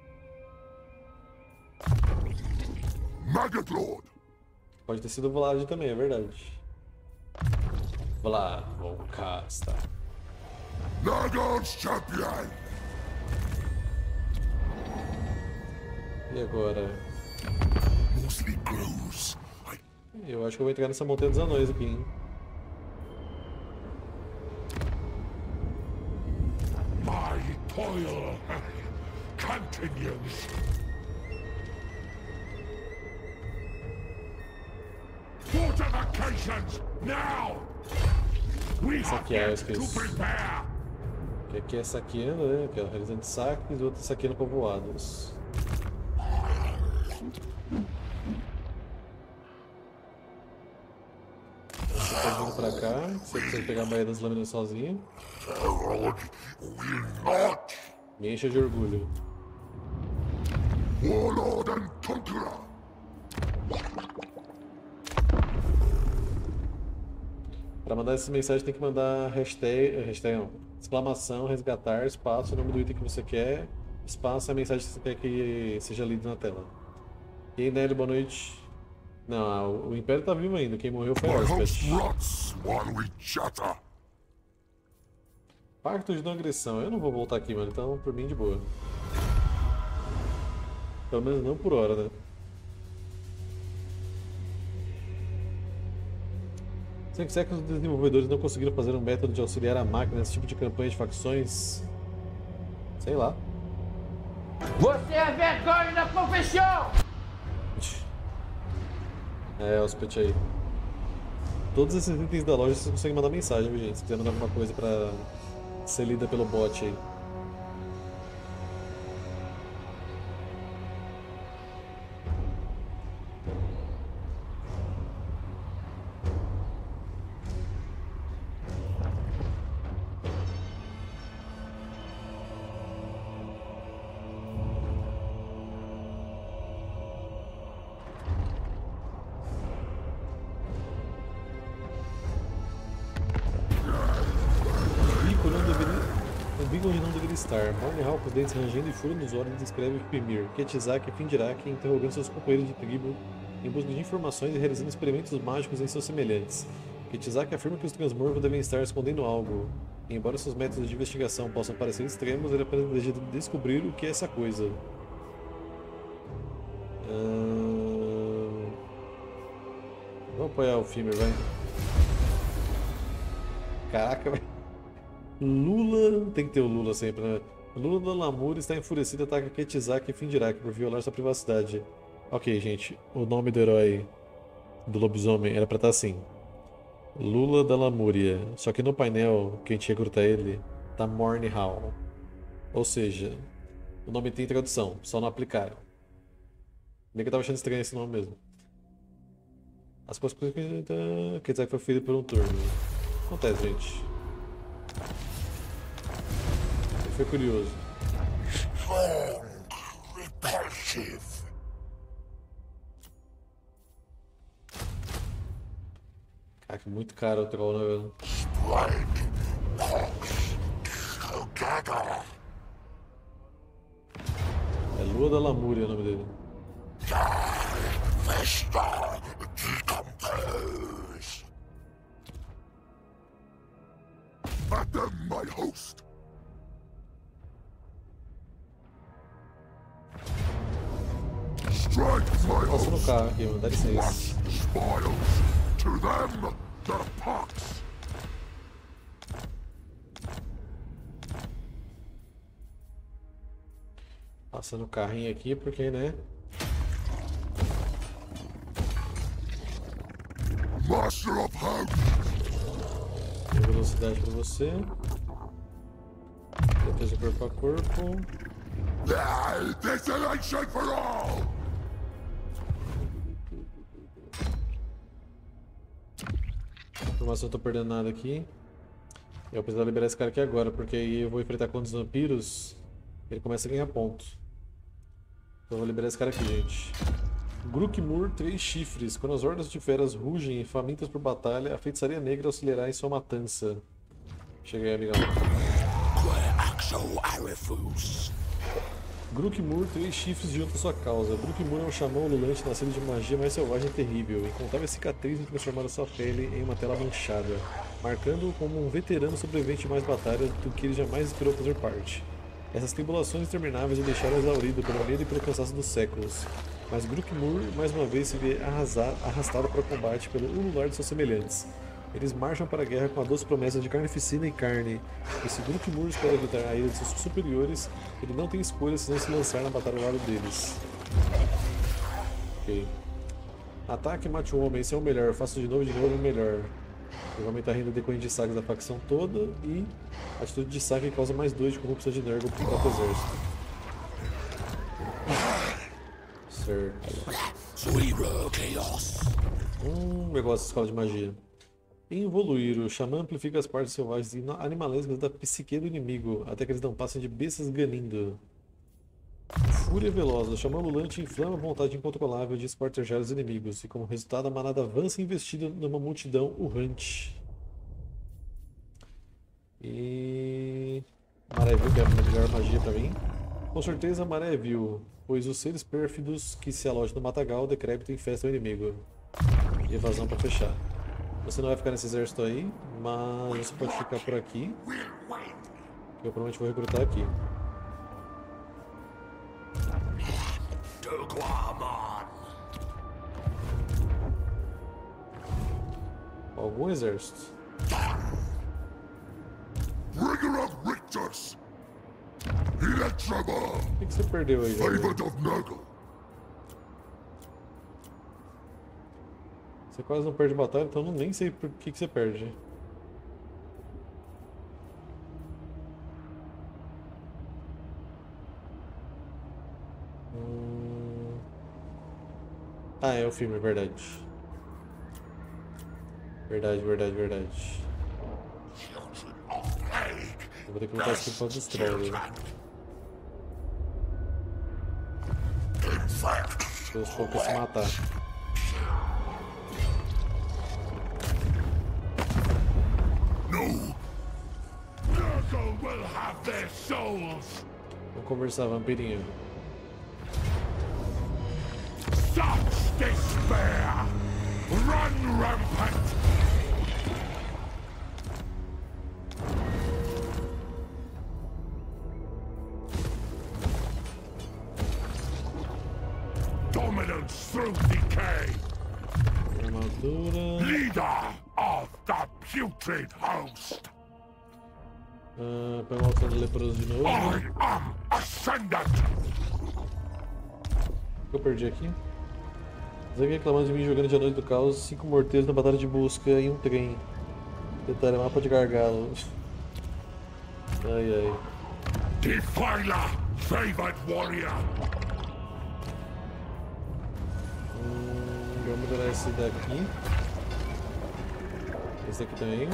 Speaker 2: Maggot Lord.
Speaker 1: Pode ter sido o Vlad também, é verdade. Vlad, Volcasta.
Speaker 2: Nagon's champion.
Speaker 1: E agora?
Speaker 2: Mostly grows.
Speaker 1: Eu acho que eu vou entrar nessa montanha dos anões aqui, hein?
Speaker 2: My toil toil continues. Fortifications now. We have
Speaker 1: Saquear,
Speaker 2: yet to
Speaker 1: esqueci.
Speaker 2: prepare.
Speaker 1: Que aqui é saqueando, né? Que é realizando saques e outro saqueando povoados. Você tá vindo pra cá, você precisa pegar a Baía das Lâminas sozinho.
Speaker 2: Herald will not.
Speaker 1: Me encha de orgulho.
Speaker 2: Warlord and conqueror.
Speaker 1: Para mandar essa mensagem tem que mandar hashtag, hashtag não, exclamação, resgatar, espaço, o nome do item que você quer, espaço, a mensagem que você quer que seja lida na tela. E aí, Nelly, boa noite. Não, o Império tá vivo ainda, quem morreu foi
Speaker 2: My host
Speaker 1: Elspeth.
Speaker 2: rots while we chatter.
Speaker 1: Pacto de não agressão, eu não vou voltar aqui, mano, então por mim de boa. Pelo menos não por hora, né? Será que os desenvolvedores não conseguiram fazer um método de auxiliar a máquina nesse tipo de campanha de facções? Sei lá.
Speaker 5: Você é vergonha da profissão!
Speaker 1: É, Elspeth aí. Todos esses itens da loja você consegue mandar mensagem, viu, gente? Se quiser mandar alguma coisa pra ser lida pelo bot aí. Estar. Mornihal, com os dentes rangendo e fúria nos olhos, descreve Pimir, Ketizak e Findirak interrogando seus companheiros de tribo em busca de informações e realizando experimentos mágicos em seus semelhantes. Ketizak afirma que os Transmorphos devem estar escondendo algo. E, embora seus métodos de investigação possam parecer extremos, ele apenas deseja descobrir o que é essa coisa. Hum... Vamos apoiar o Fimir, vai. Caraca, velho. Lula, tem que ter o Lula sempre, né? Lula da Lamur está enfurecido e ataca Ketizak e Findirak por violar sua privacidade. Ok, gente, o nome do herói do lobisomem era pra estar assim: Lula da Lamúria. Só que no painel, que a gente recruta ele, tá Mornihal. Ou seja, o nome tem tradução, só não aplicaram. Nem que eu tava achando estranho esse nome mesmo. As coisas que Ketizak foi ferido por um turno. Acontece, gente. Foi curioso.
Speaker 2: Repulsive.
Speaker 1: Caraca, muito caro o troll, né, velho?
Speaker 2: Spread pox together.
Speaker 1: É Lua da Lamúria o nome dele.
Speaker 2: Vesta decompose. At them, my host. Strike my
Speaker 1: Passa no
Speaker 2: host.
Speaker 1: carro aqui, mano, dá licença.
Speaker 2: What's spoils? To them, the pox.
Speaker 1: Passa no carrinho aqui porque, né?
Speaker 2: Master of hope.
Speaker 1: Tem velocidade pra você. Defesa corpo a corpo.
Speaker 2: Ah, desolation for all.
Speaker 1: Informação, eu tô perdendo nada aqui. Eu preciso liberar esse cara aqui agora, porque aí eu vou enfrentar contra os vampiros. Ele começa a ganhar ponto. Então eu vou liberar esse cara aqui, gente. Grukmur, três chifres. Quando as hordas de feras rugem e famintas por batalha, a feitiçaria negra auxiliará em sua matança. Chega aí, amigão. Grukmur, três chifres junto à sua causa. Grukmur é um xamã ululante nascido de magia mais selvagem e terrível. Incontáveis cicatrizes transformaram sua pele em uma tela manchada, marcando-o como um veterano sobrevivente de mais batalhas do que ele jamais esperou fazer parte. Essas tribulações intermináveis o deixaram exaurido pelo medo e pelo cansaço dos séculos. Mas Grukmur mais uma vez se vê arrasar, arrastado para o combate pelo ulular de seus semelhantes. Eles marcham para a guerra com a doce promessa de carnificina e carne. Esse grupo de muros para evitar a ira de seus superiores, ele não tem escolha senão se lançar na batalha ao lado deles. Ok. Ataque e mate um homem, esse é o melhor. Faça de novo de novo é o melhor. Ele vai aumentar a renda decorrente de saques da facção toda e a atitude de saque causa mais dois de corrupção de Nurgle para o próprio exército. Certo. Hum, negócio de escola de magia. Evoluir. O xamã amplifica as partes selvagens e animalescas da psique do inimigo, até que eles não passem de bestas ganindo. Fúria veloz. O xamã ambulante inflama a vontade incontrolável de espartejar os inimigos, e como resultado a manada avança investida numa multidão urrante. E... Maré Vil, que é a melhor magia pra mim. Com certeza Maré Vil, pois os seres pérfidos que se alojam no matagal decrépitam e infestam o inimigo. E evasão pra fechar. Você não vai ficar nesse exército aí, mas você pode ficar por aqui. Eu provavelmente vou recrutar aqui. Algum exército.
Speaker 2: Rigor of Rictus! Electraball!
Speaker 1: O que, que você perdeu aí, velho?
Speaker 2: Favored of Nurgle!
Speaker 1: Você quase não perde batalha, então eu nem sei por que, que você perde. Hum... Ah, é o filme, é verdade. Verdade, verdade, verdade. Eu vou ter que lutar esse aqui pra destrói. Os focos se matar. Vamos conversar, vampirinho.
Speaker 2: Such despair! Run rampant! Dominance through decay!
Speaker 1: Armadura.
Speaker 2: Leader of the putrid host!
Speaker 1: Ah, põe uma alça de leproso de novo.
Speaker 2: I am ascendant!
Speaker 1: O que eu perdi aqui? Zang reclamando de mim jogando dia noite do caos, cinco morteiros na batalha de busca em um trem. Detalhe, mapa de gargalo. Ai ai.
Speaker 2: Defiler, favored warrior!
Speaker 1: Hum, vamos melhorar esse daqui. Esse aqui também.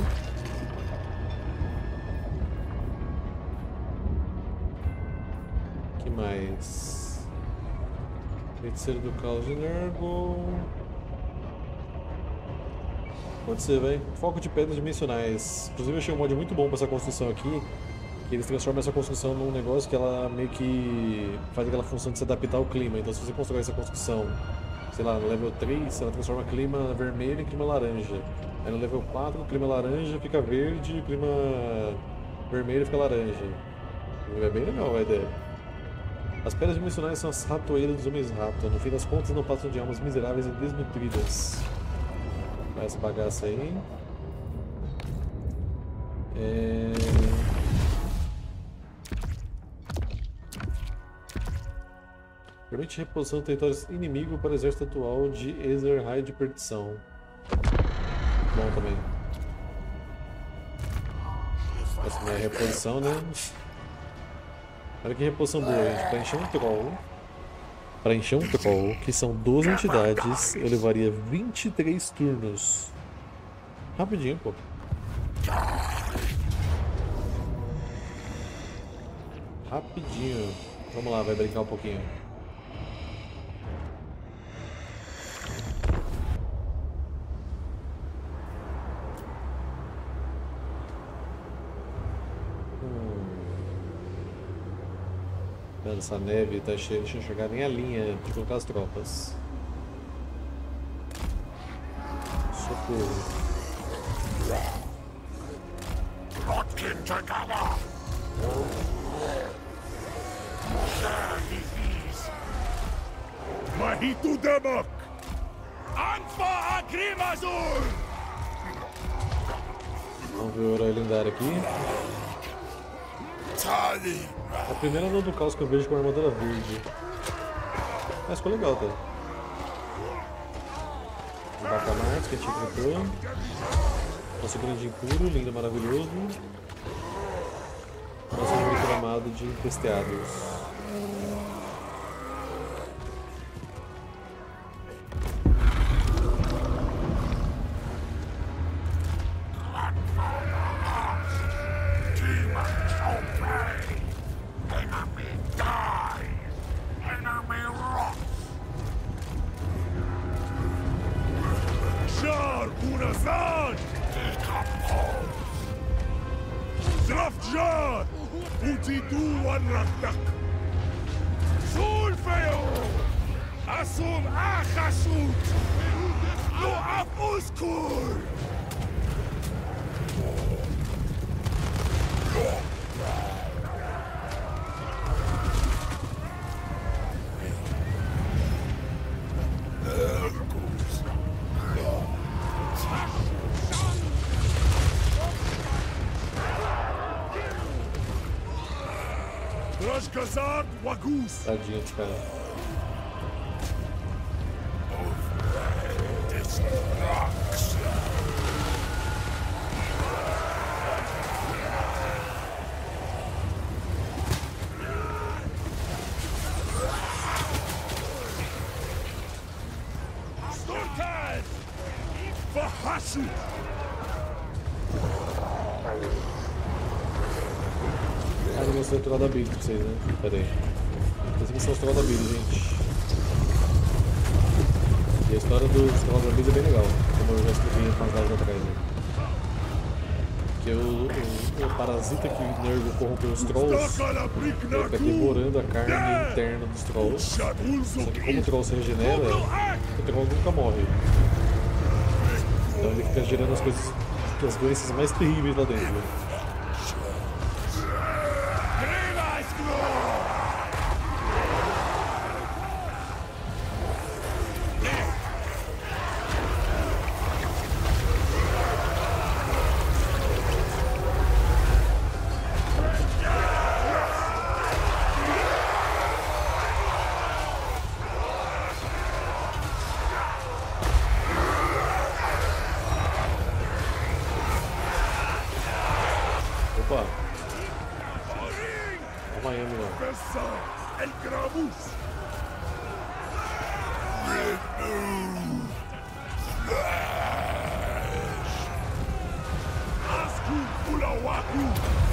Speaker 1: O que mais? Feiticeiro do caos de Nurgle. Pode ser, velho. Foco de pedras dimensionais. Inclusive eu achei um mod muito bom pra essa construção aqui. Que eles transformam essa construção num negócio que ela meio que faz aquela função de se adaptar ao clima. Então se você constrói essa construção, sei lá, no level três, ela transforma clima vermelho em clima laranja. Aí no level quatro, o clima laranja fica verde, o clima vermelho fica laranja. É bem legal a ideia. As pedras dimensionais são as ratoeiras dos homens rato. No fim das contas, não passam de almas miseráveis e desnutridas. Vai essa bagaça aí. É... Permite reposição de territórios inimigo para o exército atual de Ezerhai de Perdição. Bom também. Essa não é reposição, né? Olha que reposição boa, gente. Pra encher um troll. Pra encher um troll, que são doze entidades, eu levaria vinte e três turnos. Rapidinho, pô. Rapidinho. Vamos lá, vai brincar um pouquinho. Essa neve tá cheia, deixa eu chegar nem a linha de colocar as tropas. Socorro.
Speaker 2: Rotkin together! Mahitu Demok! Anfa Agrimazur!
Speaker 1: Vamos ver o herói lendário aqui. A primeira não do caos que eu vejo com a armadura verde. Mas ficou legal, tá? O Bacamartes que a gente enfrentou. Nosso grande impuro, lindo e maravilhoso. Nosso inimigo amado de empesteados.
Speaker 2: Drafjar! Utidu Wanraktak! Sulfeo! Asum Achashut! Loaf Uskur! Rajkazad Wagus!
Speaker 1: Tadinho desse cara.
Speaker 2: Storkad! Vahashu!
Speaker 1: Ah, eu mostrei o troll da Billy pra vocês, né? Pera aí. Esse aqui são os trolls da Billy, gente. E a história dos trolls da Billy é bem legal, como eu já expliquei umas lives atrás. Né? Que o, o, o parasita que Nergo corrompeu os trolls, ele fica devorando a carne interna dos trolls. Só que como o troll se regenera, o troll nunca morre. Então ele fica gerando as coisas, as doenças mais terríveis lá dentro. Opa! Calma aí, amigão.
Speaker 2: El Gramus! Asku Pulawaku!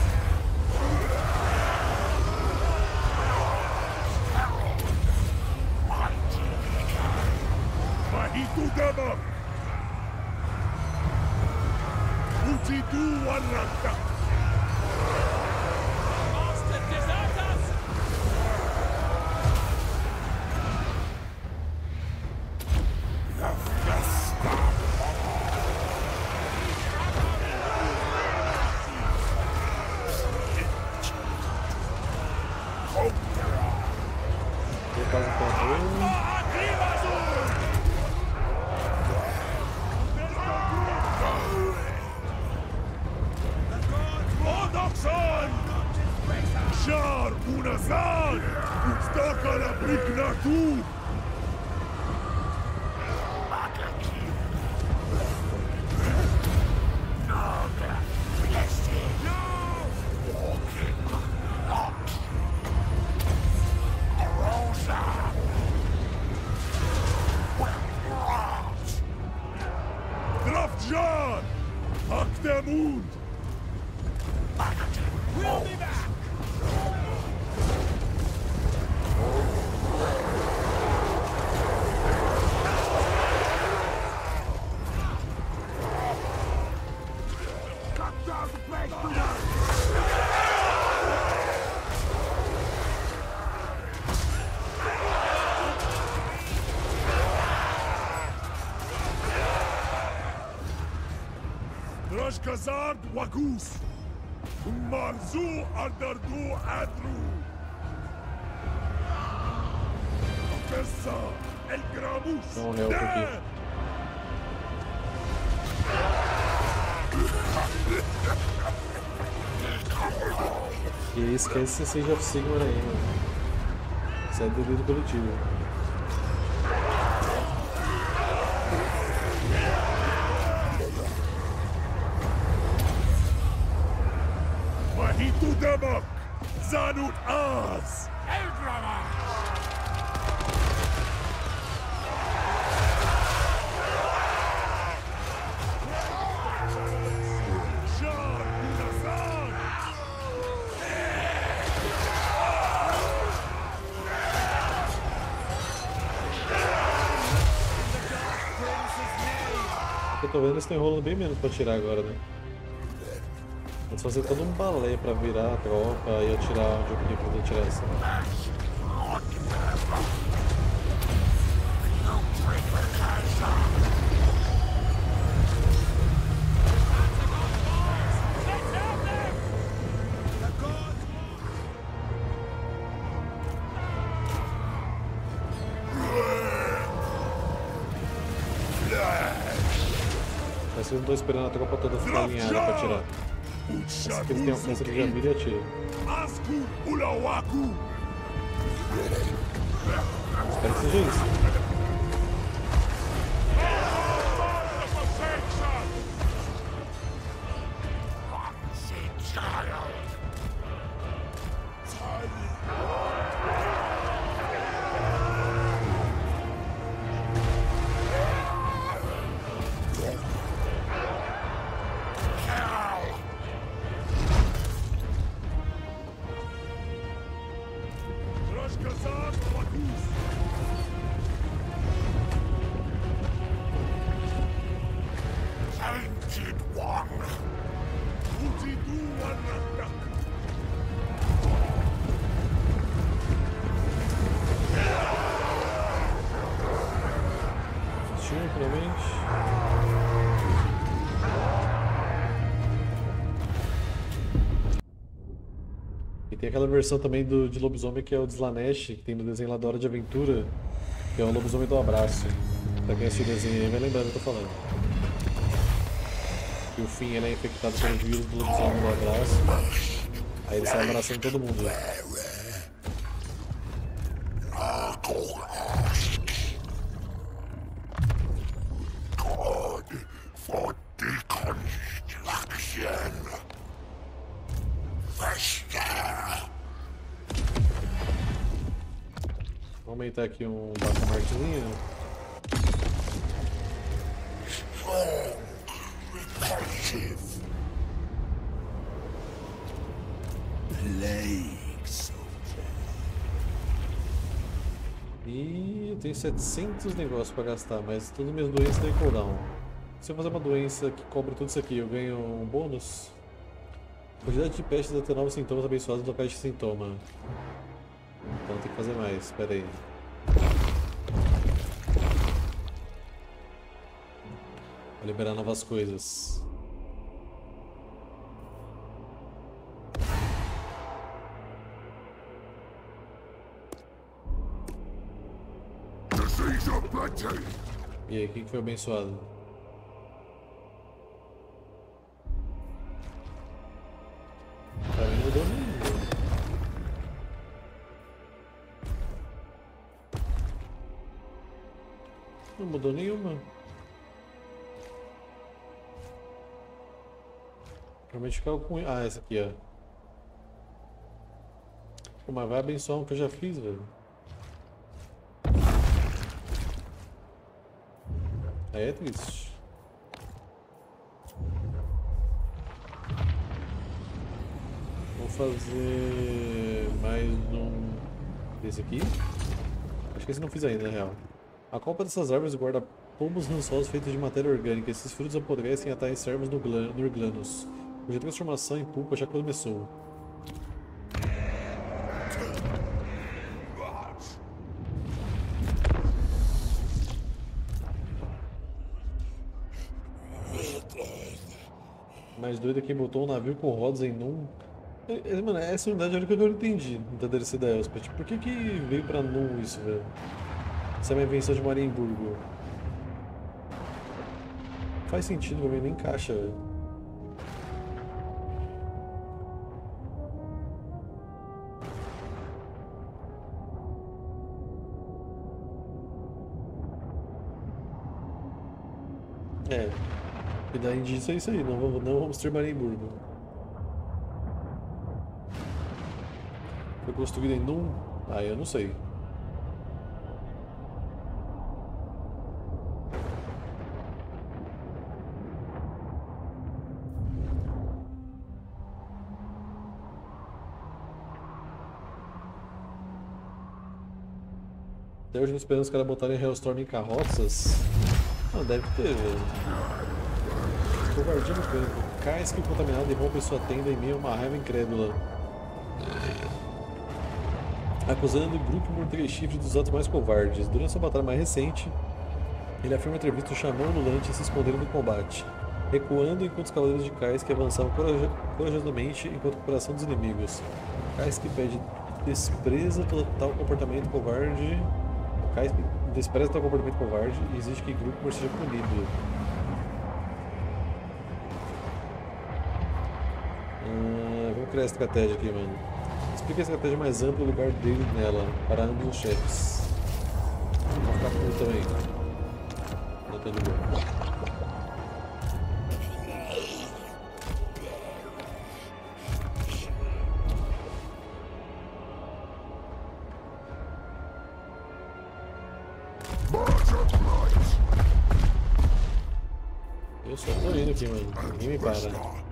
Speaker 2: Mahitu Dama! Utidu Wanrakta! Shar Unazad! Ustakala Brignatur! Drafjar! Akdemund! We'll be back! Rajkazad Wagus! Marzu Ardardu Adru! Tessa El Gramus!
Speaker 1: Dá um réu aqui. E esquece esse Age of Sigmar aí, mano. Isso é delírio coletivo.
Speaker 2: Mahitu Damak! Zanut Az!
Speaker 1: Eu tô vendo, eles estão enrolando bem menos pra tirar agora, né? Vamos fazer todo um balé pra virar a tropa e atirar onde eu queria poder tirar essa. Mas vocês não estão esperando a tropa toda ficar alinhada pra atirar. Essa aqui eles têm alcance, ele já vira e atira. Espero que seja isso. E tem aquela versão também do, de lobisomem que é o de Slanesh, que tem no desenho lá da Hora de Aventura, que é o lobisomem do abraço. Pra quem assistiu o desenho aí vai lembrar do que eu tô falando. Que o Finn ele é infectado pelo vírus do lobisomem do abraço, aí ele sai abraçando todo mundo. Vou aumentar aqui um bacamartezinho. E eu tenho setecentos negócios pra gastar, mas todas as minhas doenças têm cooldown. Se eu fazer uma doença que cobre tudo isso aqui, eu ganho um bônus? Quantidade de pestes até novos sintomas abençoados do peste sintoma. Então tem que fazer mais, espera aí. Vou liberar novas coisas. E aí, quem que foi abençoado? Pra mim não mudou nenhum. Não mudou nenhuma. Provavelmente ficava com... Ah, essa aqui, ó. Pô, mas vai abençoar um que eu já fiz, velho. Aí é triste. Vou fazer mais um desse aqui. Acho que esse não fiz ainda, na real. A copa dessas árvores guarda pomos rançosos feitos de matéria orgânica. Esses frutos apodrecem e atraem servos nurglanos, cuja transformação em pulpa já começou. Mais doido é quem botou um navio com rodas em Num. É, é, mano, essa unidade é a única que eu não entendi da D L C da Elspeth. Por que que veio pra Num isso, velho? Isso é uma invenção de Marienburgo. Faz sentido pra mim, não encaixa, velho. É. E dá indício é isso aí, não vamos, não vamos ter Marienburgo. Foi construído em Num? Ah, eu não sei. Até hoje não esperando os caras botarem Hellstorm em carroças. Não, deve ter, velho. Covardia no campo. Kaisk contaminado irrompe sua tenda em meio a uma raiva incrédula. Acusando o grupo Mortega e Chifre dos atos mais covardes. Durante sua batalha mais recente, ele afirma ter visto o Xamã Ululante se escondendo do combate, recuando enquanto os cavaleiros de Kaisk avançavam corajosamente enquanto a coração dos inimigos. Kaisk pede despreza todo tal comportamento covarde. Kaisk despreza tal comportamento covarde e exige que Grukmor seja punido. Ah, vamos criar a estratégia aqui, mano. Explica a estratégia mais ampla e o lugar dele nela, para ambos os chefes. Vou ficar puto também. Não tô de boa. Eu só tô indo aqui, mano. Ninguém me para.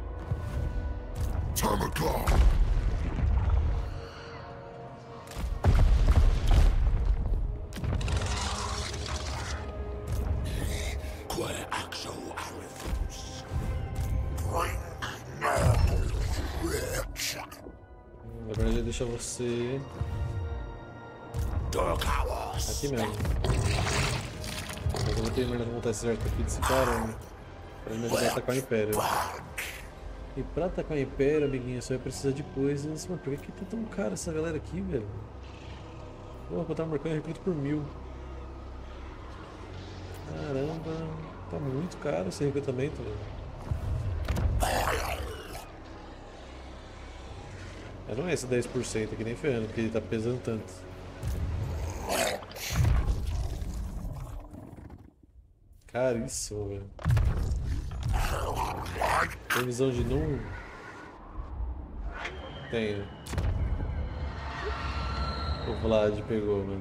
Speaker 1: Na verdade, deixa você aqui mesmo. Mas eu vou terminar de montar esse arco aqui desse cara, né? Pra me ajudar a atacar o Império. E pra atacar o Império, amiguinho, você vai precisar de coisas. Mano, por que que tá tão caro essa galera aqui, velho? Vou botar um mercado recruto por mil. Caramba, tá muito caro esse recrutamento, velho. É, não é esse dez por cento aqui nem ferrando, porque ele tá pesando tanto. Caríssimo, velho. Tem visão de Num? Tenho. O Vlad pegou, mano.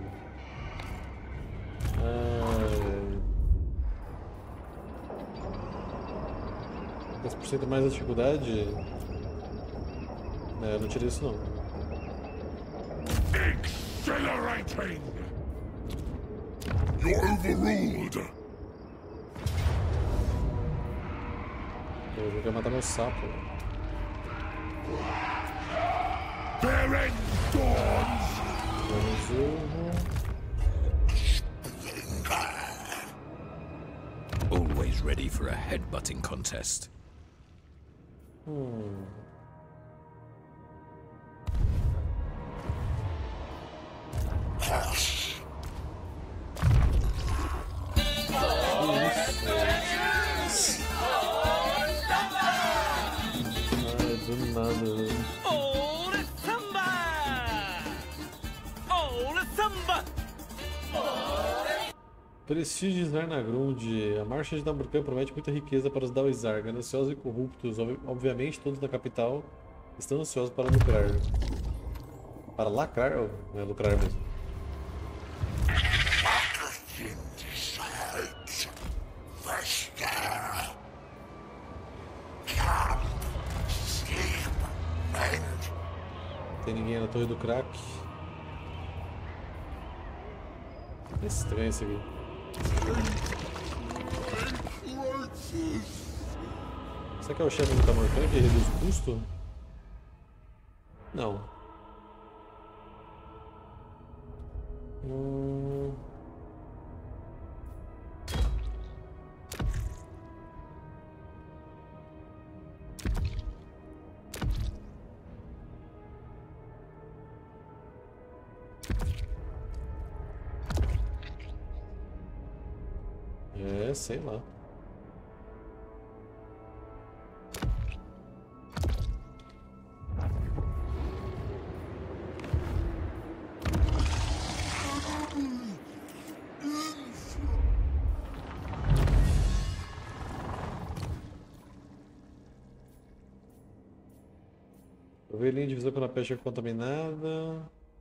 Speaker 1: Ah, dez por cento mais a dificuldade? É, eu não tirei isso não.
Speaker 2: Accelerating! You're overruled!
Speaker 1: Eu quero matar meu sapo.
Speaker 2: Beren dawns!
Speaker 3: Always ready for a headbutting contest.
Speaker 1: Hum.
Speaker 6: All samba! All samba!
Speaker 1: Prestígio de Narnagrund. A marcha de Namurkhan promete muita riqueza para os Dawizar, gananciosos e corruptos. Obviamente, todos na capital estão ansiosos para lucrar. Para lacrar? Ou não é lucrar mesmo? Tem ninguém na torre do crack. É estranho isso aqui. Será que é o chefe do Tamurkhan que reduz o custo? Não. Hum... É, sei lá. Ovelhinha de visão quando a peste é contaminada.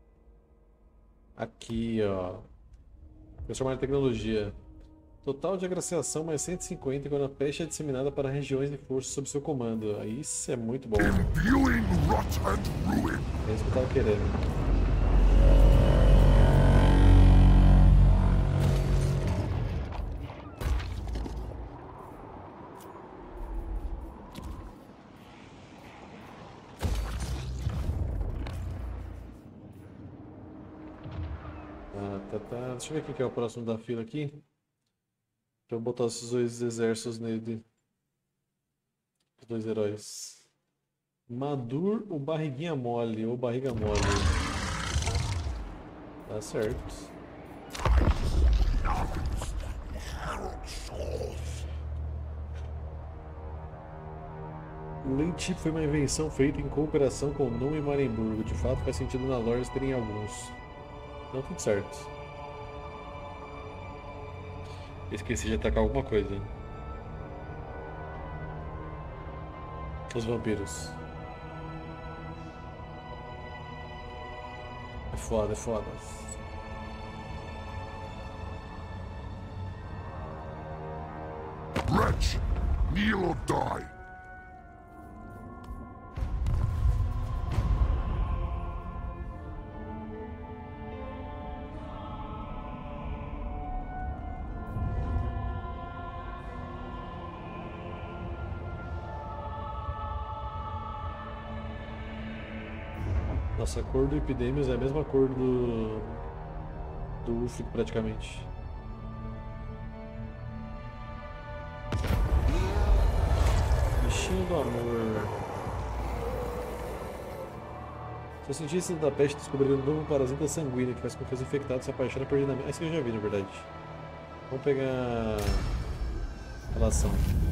Speaker 1: Aqui, ó. Transformar em tecnologia. Total de agraciação mais cento e cinquenta quando a peste é disseminada para regiões de força sob seu comando. Isso é muito bom.
Speaker 2: Imbuing rot and ruin.
Speaker 1: É isso que eu tava querendo. Ah, tá, tá. Deixa eu ver quem que é o próximo da fila aqui. Pra eu botar esses dois exércitos nele. Os dois heróis. Madur ou barriguinha mole? Ou barriga mole? Tá certo. O Lane Chip foi uma invenção feita em cooperação com Num e Marienburgo. De fato, faz sentido na lore terem alguns. Então, tudo certo. Esqueci de atacar alguma coisa. Os vampiros. É foda, é foda.
Speaker 2: Wretch, kneel or die.
Speaker 1: Nossa, a cor do Epidemius é a mesma cor do do Ulfric praticamente. Bichinho do amor. Seus cientistas da peste descobriram um novo parasita sanguíneo que faz com que os infectados se apaixonem perdidamente. Ah, isso eu já vi, na verdade. Vamos pegar relação.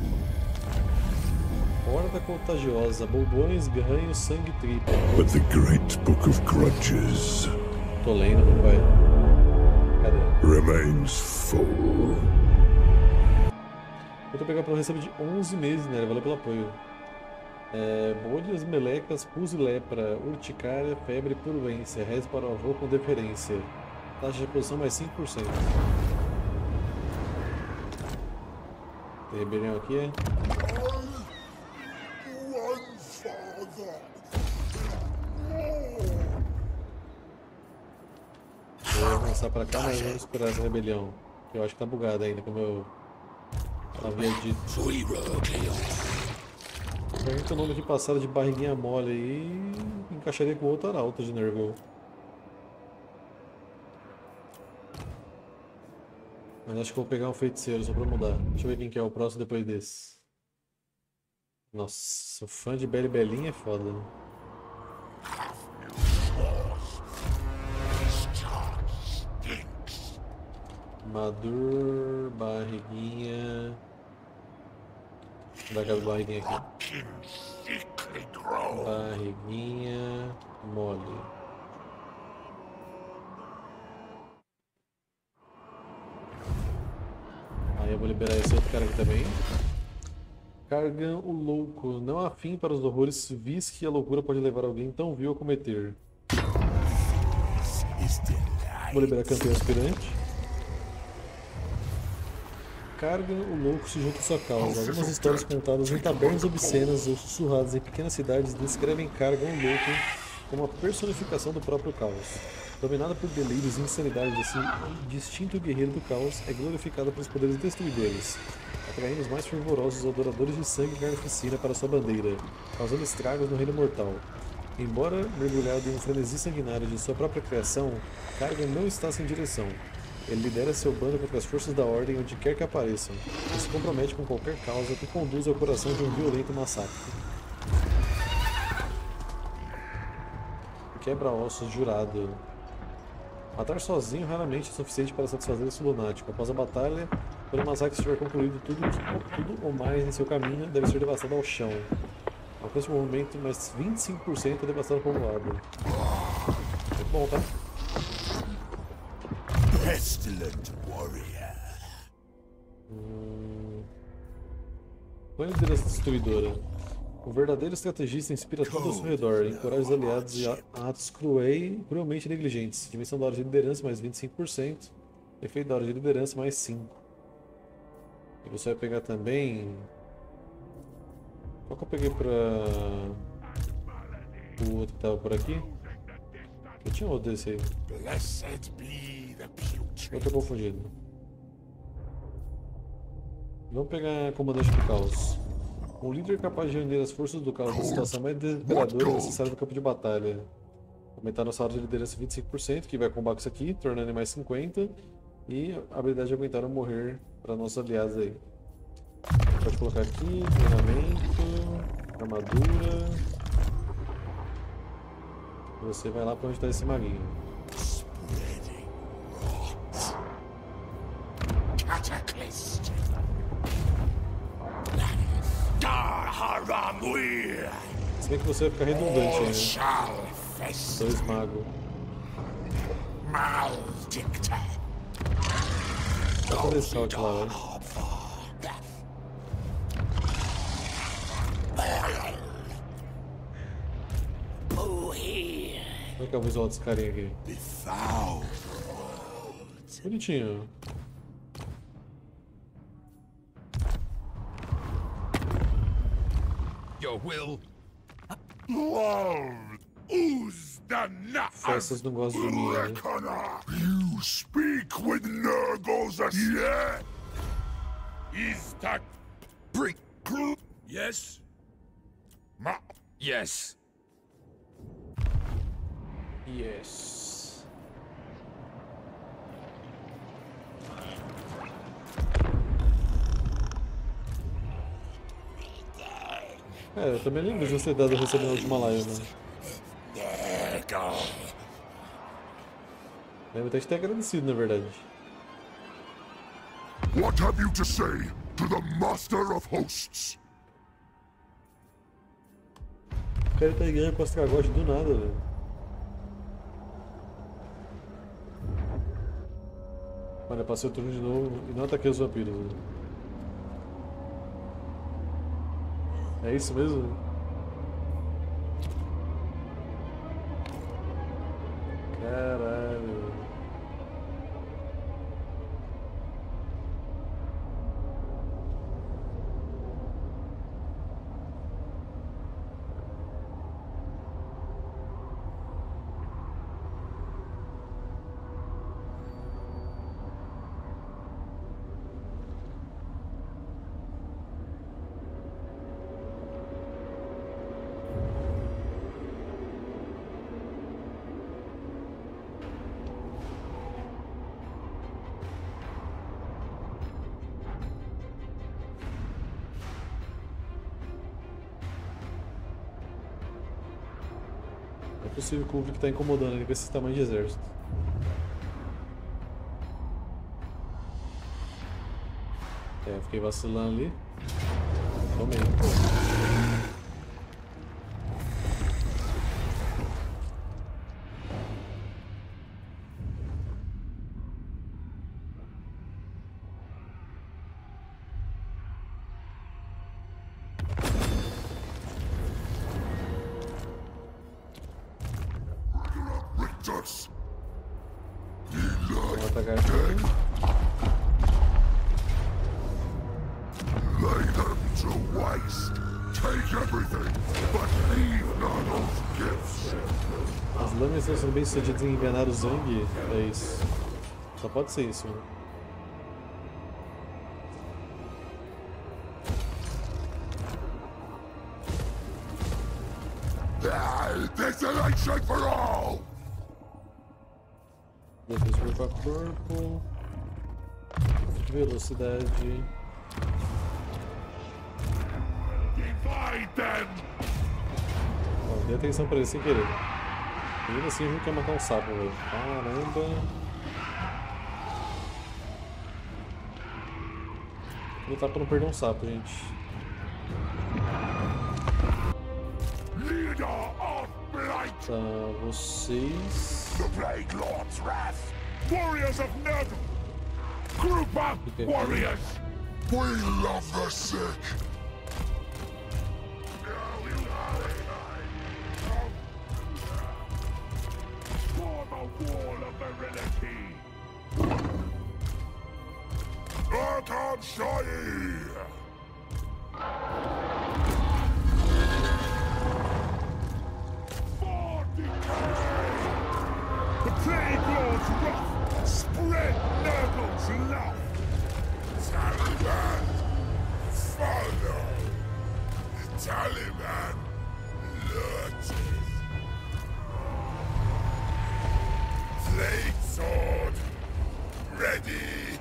Speaker 1: Horda contagiosa, bubões, ganhos, sangue triplo.
Speaker 2: But the great book of grudges.
Speaker 1: Tô lendo, papai. Cadê?
Speaker 2: Remains full.
Speaker 1: Eu tô pegando pelo recebo de onze meses, né? Valeu pelo apoio. É, bolhas, melecas, pus e lepra, urticária, febre e purulência. Reze para o avô com deferência. Taxa de reposição mais cinco por cento. Tem rebelião aqui, é? Eu vou avançar pra cá, mas vamos esperar essa rebelião. Que eu acho que tá bugada ainda, como eu havia dito. Se a gente tem o nome de passado de barriguinha mole aí, encaixaria com outro arauto de Nergal. Mas acho que vou pegar um feiticeiro só pra mudar. Deixa eu ver quem que é o próximo depois desse. Nossa, o fã de Bela e Belinha é foda, né? Madur, barriguinha. Vou dar aquela barriguinha aqui. Barriguinha mole. Aí eu vou liberar esse outro cara aqui também. Kargan o Louco. Não há fim para os horrores vis que a loucura pode levar alguém tão vil a cometer. Vou liberar campeão aspirante. Kargan o Louco se junta à sua causa. Algumas histórias contadas em tabernas obscenas ou sussurradas em pequenas cidades descrevem Kargan o Louco como a personificação do próprio caos. Dominada por delírios e insanidade desse distinto guerreiro do caos, é glorificada pelos poderes destruidores, atraindo os mais fervorosos adoradores de sangue e carnificina para sua bandeira, causando estragos no reino mortal. Embora mergulhado em um frenesi sanguinário de sua própria criação, Kargan não está sem direção. Ele lidera seu bando contra as forças da ordem onde quer que apareçam, e se compromete com qualquer causa que conduza ao coração de um violento massacre. Quebra-ossos jurado. Matar sozinho raramente é suficiente para satisfazer esse lunático. Após a batalha, quando o massacre estiver concluído, tudo, tudo ou mais em seu caminho deve ser devastado ao chão. Ao próximo momento, mais vinte e cinco por cento é devastado ao povoado. Muito bom, tá?
Speaker 2: Pestilent warrior.
Speaker 1: Hum... Qual é a liderança destruidora? O verdadeiro estrategista inspira tudo ao seu redor, encoraja os aliados a atos cruel, cruelmente negligentes. Dimensão da hora de liderança mais vinte e cinco por cento. Efeito da hora de liderança mais cinco. E você vai pegar também... Qual que eu peguei pra... o outro que tava por aqui? Eu tinha outro desse aí. Eu tô confundido. Vamos pegar comandante do caos. Um líder capaz de reunir as forças do caos na situação mais desesperadora é necessário no campo de batalha. Aumentar nossa hora de liderança vinte e cinco por cento, que vai combar com isso aqui, tornando mais cinquenta por cento. E a habilidade de aguentar ou morrer para nossos aliados aí. Pode colocar aqui, treinamento, armadura. E você vai lá para onde está esse maguinho. Se bem que você vai ficar redundante aí, né? Dois magos. Vou fazer scout lá, velho. Como é que é o visual desse carinha aqui? Bonitinho.
Speaker 3: Your will.
Speaker 1: Festas não gostam de mim, né?
Speaker 2: You speak with Nurgles as yeah? Is that
Speaker 3: Bring. Yes.
Speaker 2: Ma
Speaker 3: Yes.
Speaker 1: Yes. É, eu também lembro de você ter dado recebendo a última live, né? Lembro até de ter agradecido, na verdade.
Speaker 2: What have you to say to the Master of Hosts?
Speaker 1: O cara tá ganhando com as cagotes do nada, velho. Olha, passei o turno de novo e não ataquei os vampiros, velho. É isso mesmo? Caralho. É possível que o Ulfric tá incomodando ele com esse tamanho de exército. É, eu fiquei vacilando ali. Tomei.
Speaker 2: Rictus!
Speaker 1: Vamos atacar aqui.
Speaker 2: Lay them to waste. Take everything, but leave none of gifts.
Speaker 1: As lâminas estão sendo bem sucedidas em enganar o Zang. É isso. Só pode ser isso, mano.
Speaker 2: Desolation for all!
Speaker 1: Defesa corpo a corpo. Velocidade.
Speaker 2: Divide them!
Speaker 1: Ó, dei atenção pra ele sem querer. E ainda assim a gente quer matar um sapo, velho. Caramba. Vou lutar pra não perder um sapo, gente.
Speaker 2: Leader of Blight!
Speaker 1: Tá, vocês.
Speaker 2: The Plague Lord's wrath! Warriors of Nurgle! Group up,
Speaker 1: Okay.
Speaker 2: warriors! We love the sick! wall of virility. Arkham Shahi! For decay! The Plague Lord's wrath! Spread Nurgle's love! Taliban! Follow! The Taliban lurches! Plague Sword! Ready!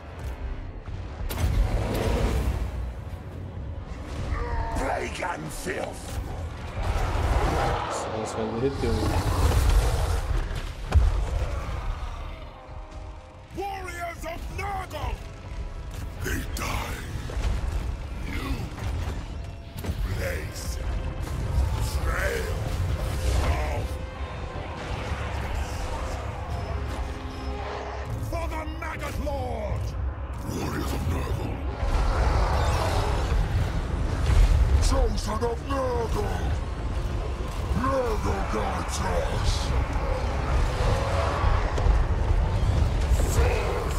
Speaker 2: Plague and filth!
Speaker 1: Nossa, vai derreter.
Speaker 2: Warriors of Nurgle! They die. You place trail of for the Maggot Lord! Warriors of Nurgle! Chosen of Nurgle! Nurgle guides us! Swords!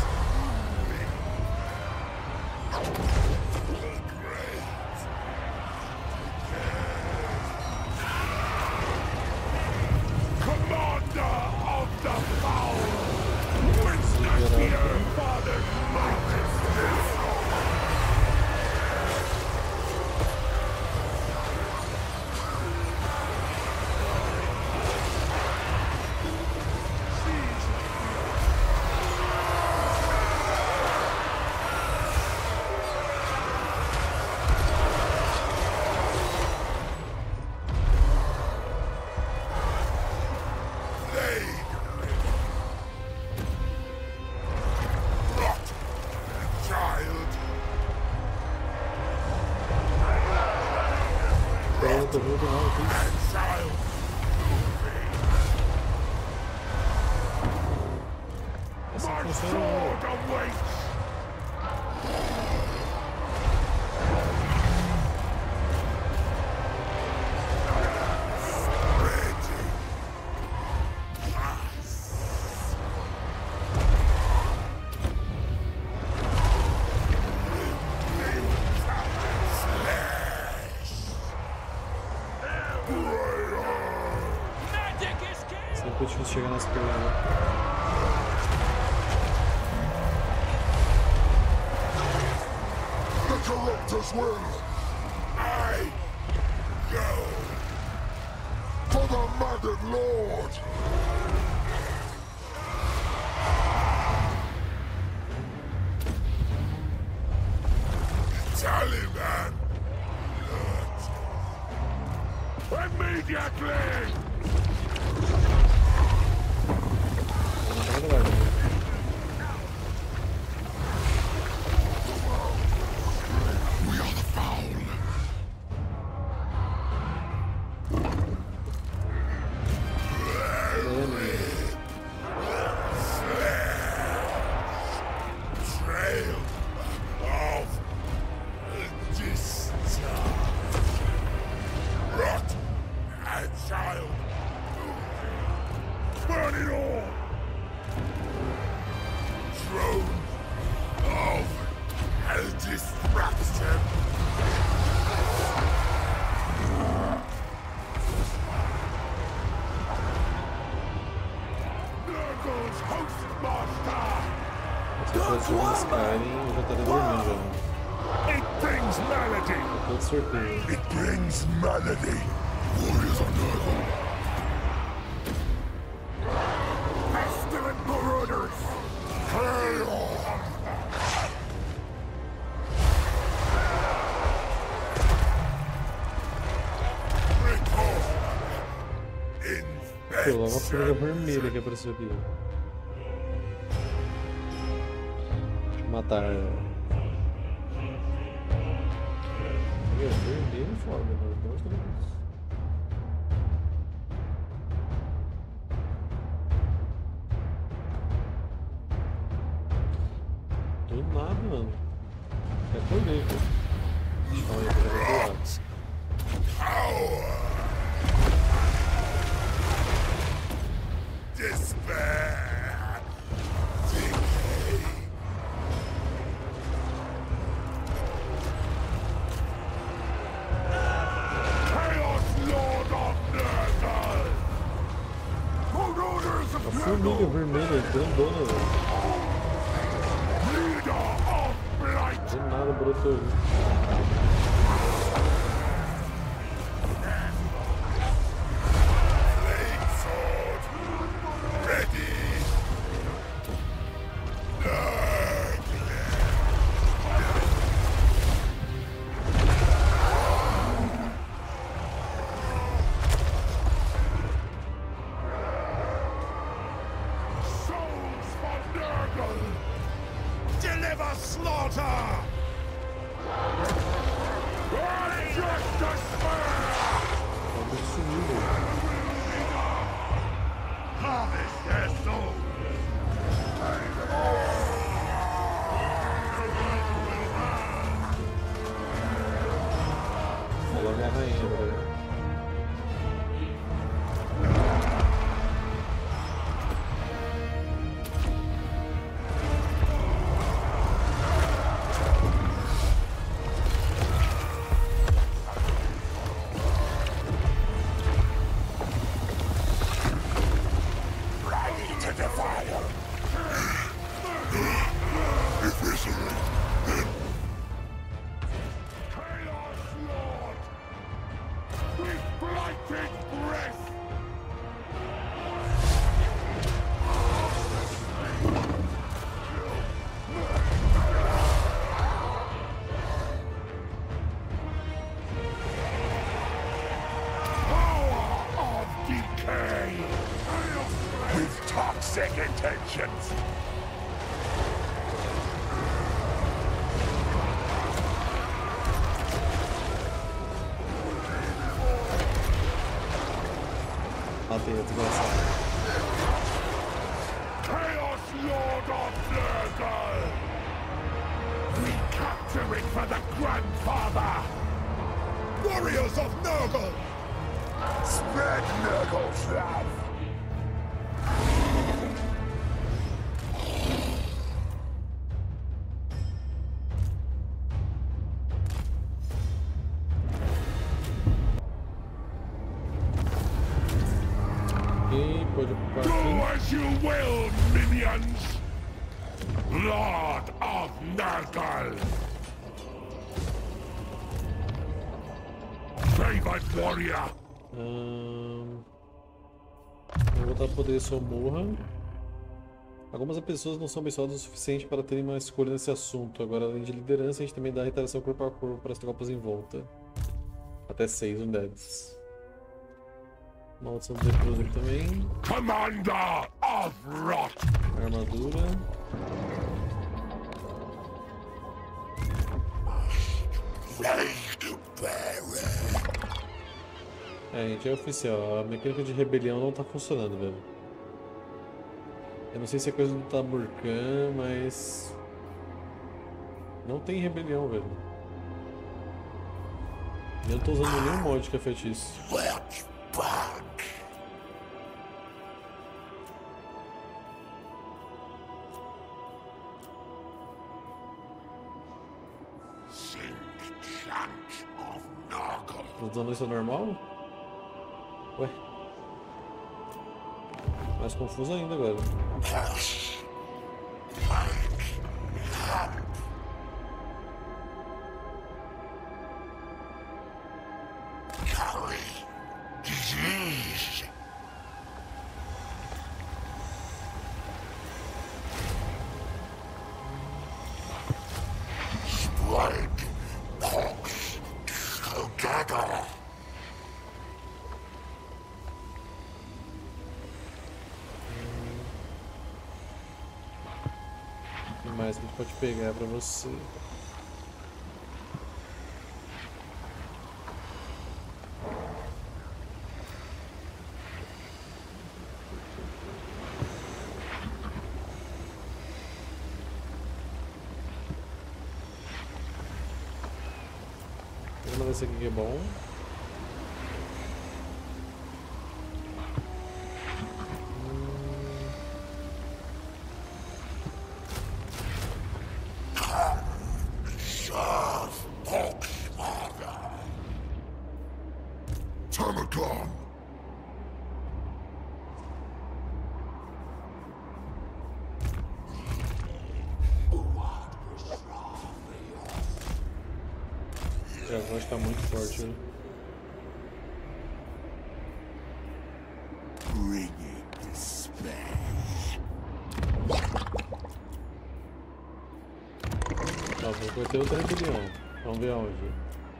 Speaker 2: Commander of the foul! Witness your father's mightiness!
Speaker 1: Sempre é difícil chegar nas coisas.
Speaker 2: The Corruptor's will! I go for the Maggot Lord! Taliban! Immediately! We are the foul! Trail of discharge. Rot and child. Burn it all! Throne of hell distraction. Nurgle's Hostmaster!
Speaker 1: Se eu fosse jogar Skyrim, eu já estaria dormindo já.
Speaker 2: It brings melody!
Speaker 1: Com certeza.
Speaker 2: It brings melody! Warriors of Nurgle! Pestilent marauders! Hail!
Speaker 1: Pô, lá uma folha vermelha que apareceu aqui. Deixa eu matar ela. Meu, vermelho e foda, mano. Não acho que não. Do nada, mano. É acordei, pô. Deixa eu falar aí, eu já vou lá.
Speaker 2: Despair!
Speaker 1: Olha, vermelha, grandona, velho. Do nada brotou ali.
Speaker 2: Deliver slaughter! Justice! Harvest their souls!
Speaker 1: Ela é minha rainha, velho.
Speaker 2: Toxic intentions.
Speaker 1: Matei, desgraçado.
Speaker 2: Chaos Lord of Nurgle! Recapturing for the Grandfather! Warriors of Nurgle! Spread Nurgle's love!
Speaker 1: Pode ocupar
Speaker 2: Do
Speaker 1: aqui.
Speaker 2: as you will, minions! Lord of Nurgle! Favored warrior!
Speaker 1: Hum... Eu vou botar poder Somorra. Algumas pessoas não são abençoadas o suficiente para terem uma escolha nesse assunto. Agora, além de liderança, a gente também dá retaliação corpo a corpo para as tropas em volta. Até seis unidades. Maldição do leproso aqui também.
Speaker 2: Commander of Rot!
Speaker 1: Armadura. É, gente, é oficial. A mecânica de rebelião não tá funcionando, velho. Eu não sei se é coisa do Tamurkhan, mas... não tem rebelião, velho. Eu não tô usando nenhum mod que afete isso. Tô usando isso normal? Ué? Mais confuso ainda agora. O que mais que a gente pode pegar pra você? Vamos ver esse aqui que é bom. É, eu acho que tá muito forte, né?
Speaker 2: Bring it despair.
Speaker 1: Tá, vou cortar outra rebelião. Vamos ver aonde.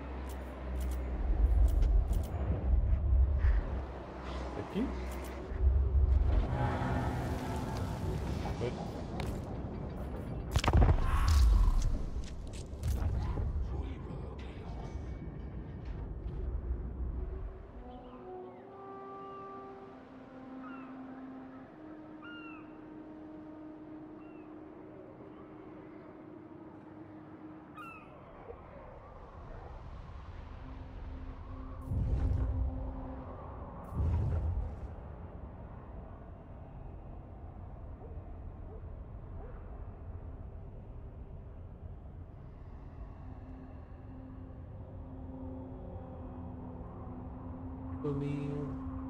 Speaker 1: Aqui? Foi. Caminho.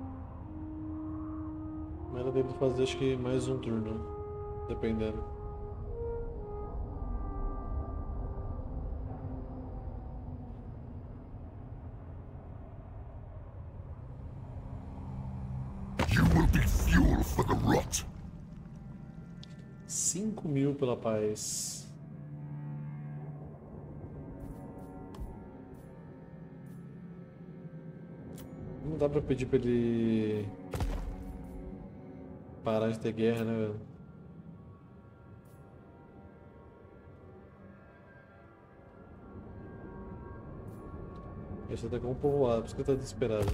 Speaker 1: Mas ela deve fazer acho que mais um turno, dependendo.
Speaker 2: You will be fuel for the rot.
Speaker 1: Cinco mil pela paz. Não dá pra pedir pra ele parar de ter guerra, né, velho? Esse atacou um povoado, por isso que ele tá desesperado.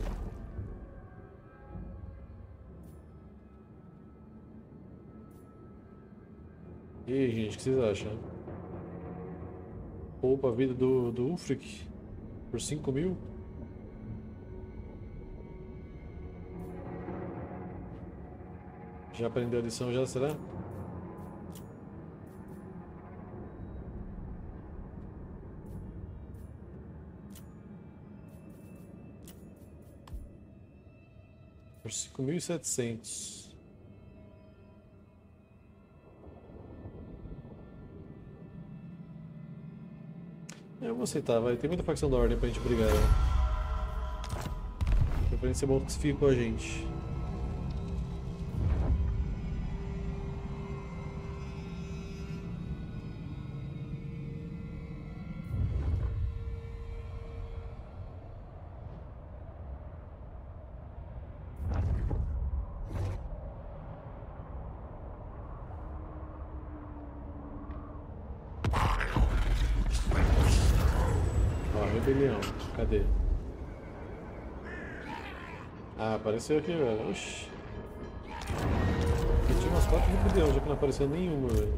Speaker 1: E aí, gente, o que vocês acham? Poupa a vida do, do Ulfric por cinco mil? Já aprendeu a lição, já será? Por cinco mil e setecentos. Eu vou aceitar, vai. Tem muita facção da ordem pra gente brigar. Né? Pra gente ser bom que fique com a gente. Rebelião, cadê? Ah, apareceu aqui, velho. Oxi. Eu tinha umas quatro rebeliões, já que não apareceu nenhuma, velho.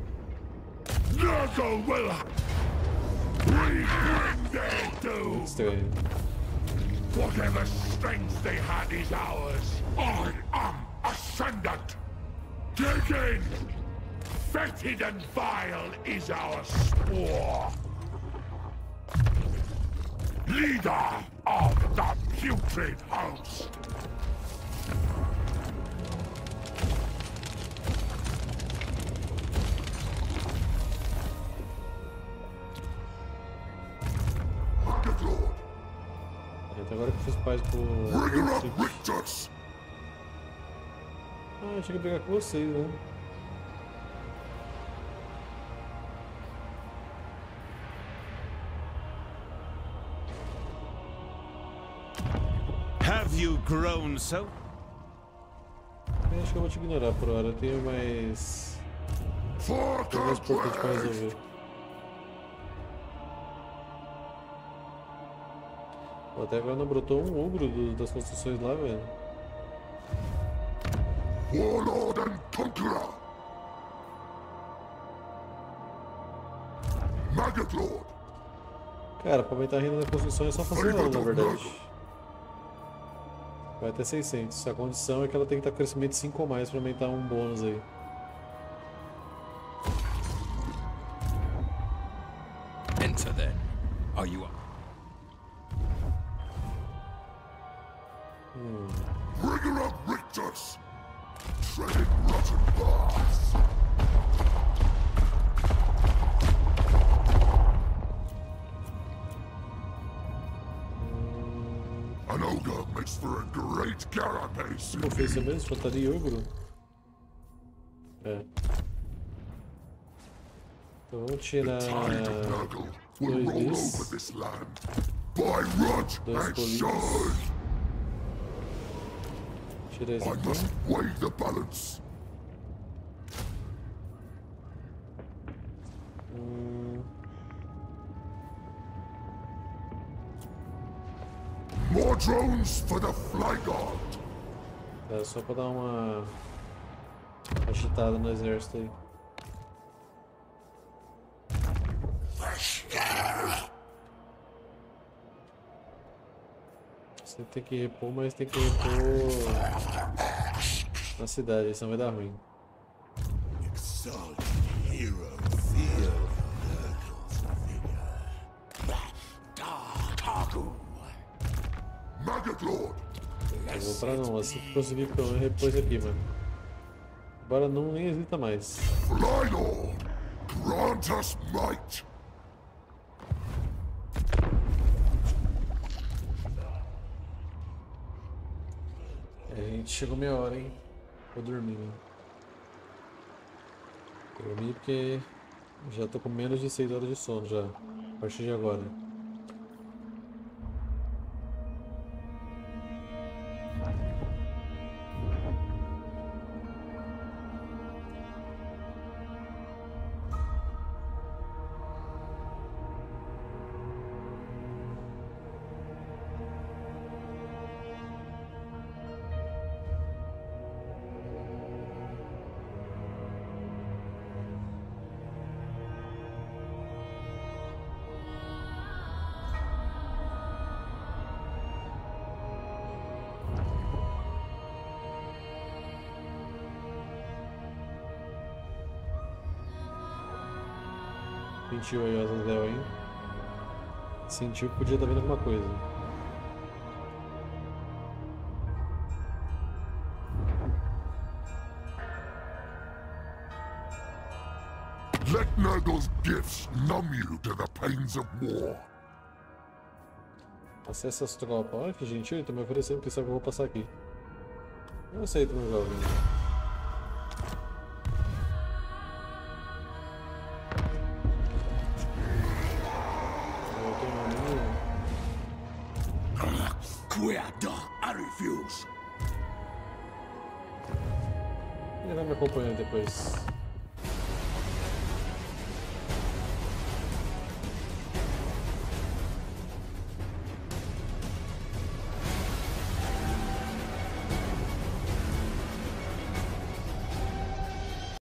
Speaker 1: Estranho.
Speaker 2: Whatever strength they had is ours. I am ascendant. Dig in. Fetid and vile is our spore. Leader of the putrid house!
Speaker 1: Até agora que eu fiz paz pro... Ah, achei que ia brigar com vocês, né?
Speaker 6: Have you grown so?
Speaker 1: Eu acho que eu vou te ignorar por hora. Eu tenho mais... Tenho mais importante pra resolver. Pô, até agora não brotou um ogro do, das construções lá, velho.
Speaker 2: Warlord and Conqueror! Maggot Lord!
Speaker 1: Cara, pra aumentar a renda da construção é só fazer ela, na verdade. Vai até seiscentos. A condição é que ela tem que estar com crescimento cinco ou mais para aumentar um bônus aí.
Speaker 3: Enter then. Are you up?
Speaker 1: Hum.
Speaker 2: Rigor of Rictus! Treading rotten paths! An ogre makes for a great carapace.
Speaker 1: Como fez mesmo? Infantaria ogro? É. Então vamos tirar
Speaker 2: Tide of Nurgle will
Speaker 1: dois
Speaker 2: roll
Speaker 1: desses.
Speaker 2: over this land. By root
Speaker 1: Dois
Speaker 2: and
Speaker 1: colinas.
Speaker 2: sword.
Speaker 1: Tira esse
Speaker 2: I
Speaker 1: aqui.
Speaker 2: must weigh the balance.
Speaker 1: Hum,
Speaker 2: More drones for the Fly God.
Speaker 1: tá, só pra dar uma agitada no exército aí. Você tem que repor, mas tem que repor na cidade, senão vai dar ruim.
Speaker 6: Exalted hero, feel Nurgle's vigor. Targu.
Speaker 2: Maggot Lord.
Speaker 1: Eu vou pra não, assim que conseguir pelo menos repor isso aqui, mano. Agora não nem hesita mais.
Speaker 2: Fly Lord. Grant us might.
Speaker 1: É, a gente chegou meia hora, hein? Vou dormir, né? Vou dormir porque já tô com menos de seis horas de sono já. A partir de agora. Sentiu aí o Azazel aí? Sentiu que podia estar vendo alguma coisa.
Speaker 2: Let Nurgle's gifts numb you to the pains of war.
Speaker 1: Acesse as tropas. Olha que gentil, ele tá me oferecendo, pensava que eu vou passar aqui. Eu aceito, meu jovem.
Speaker 6: Queada, I refuse.
Speaker 1: Ele vai me acompanhar depois.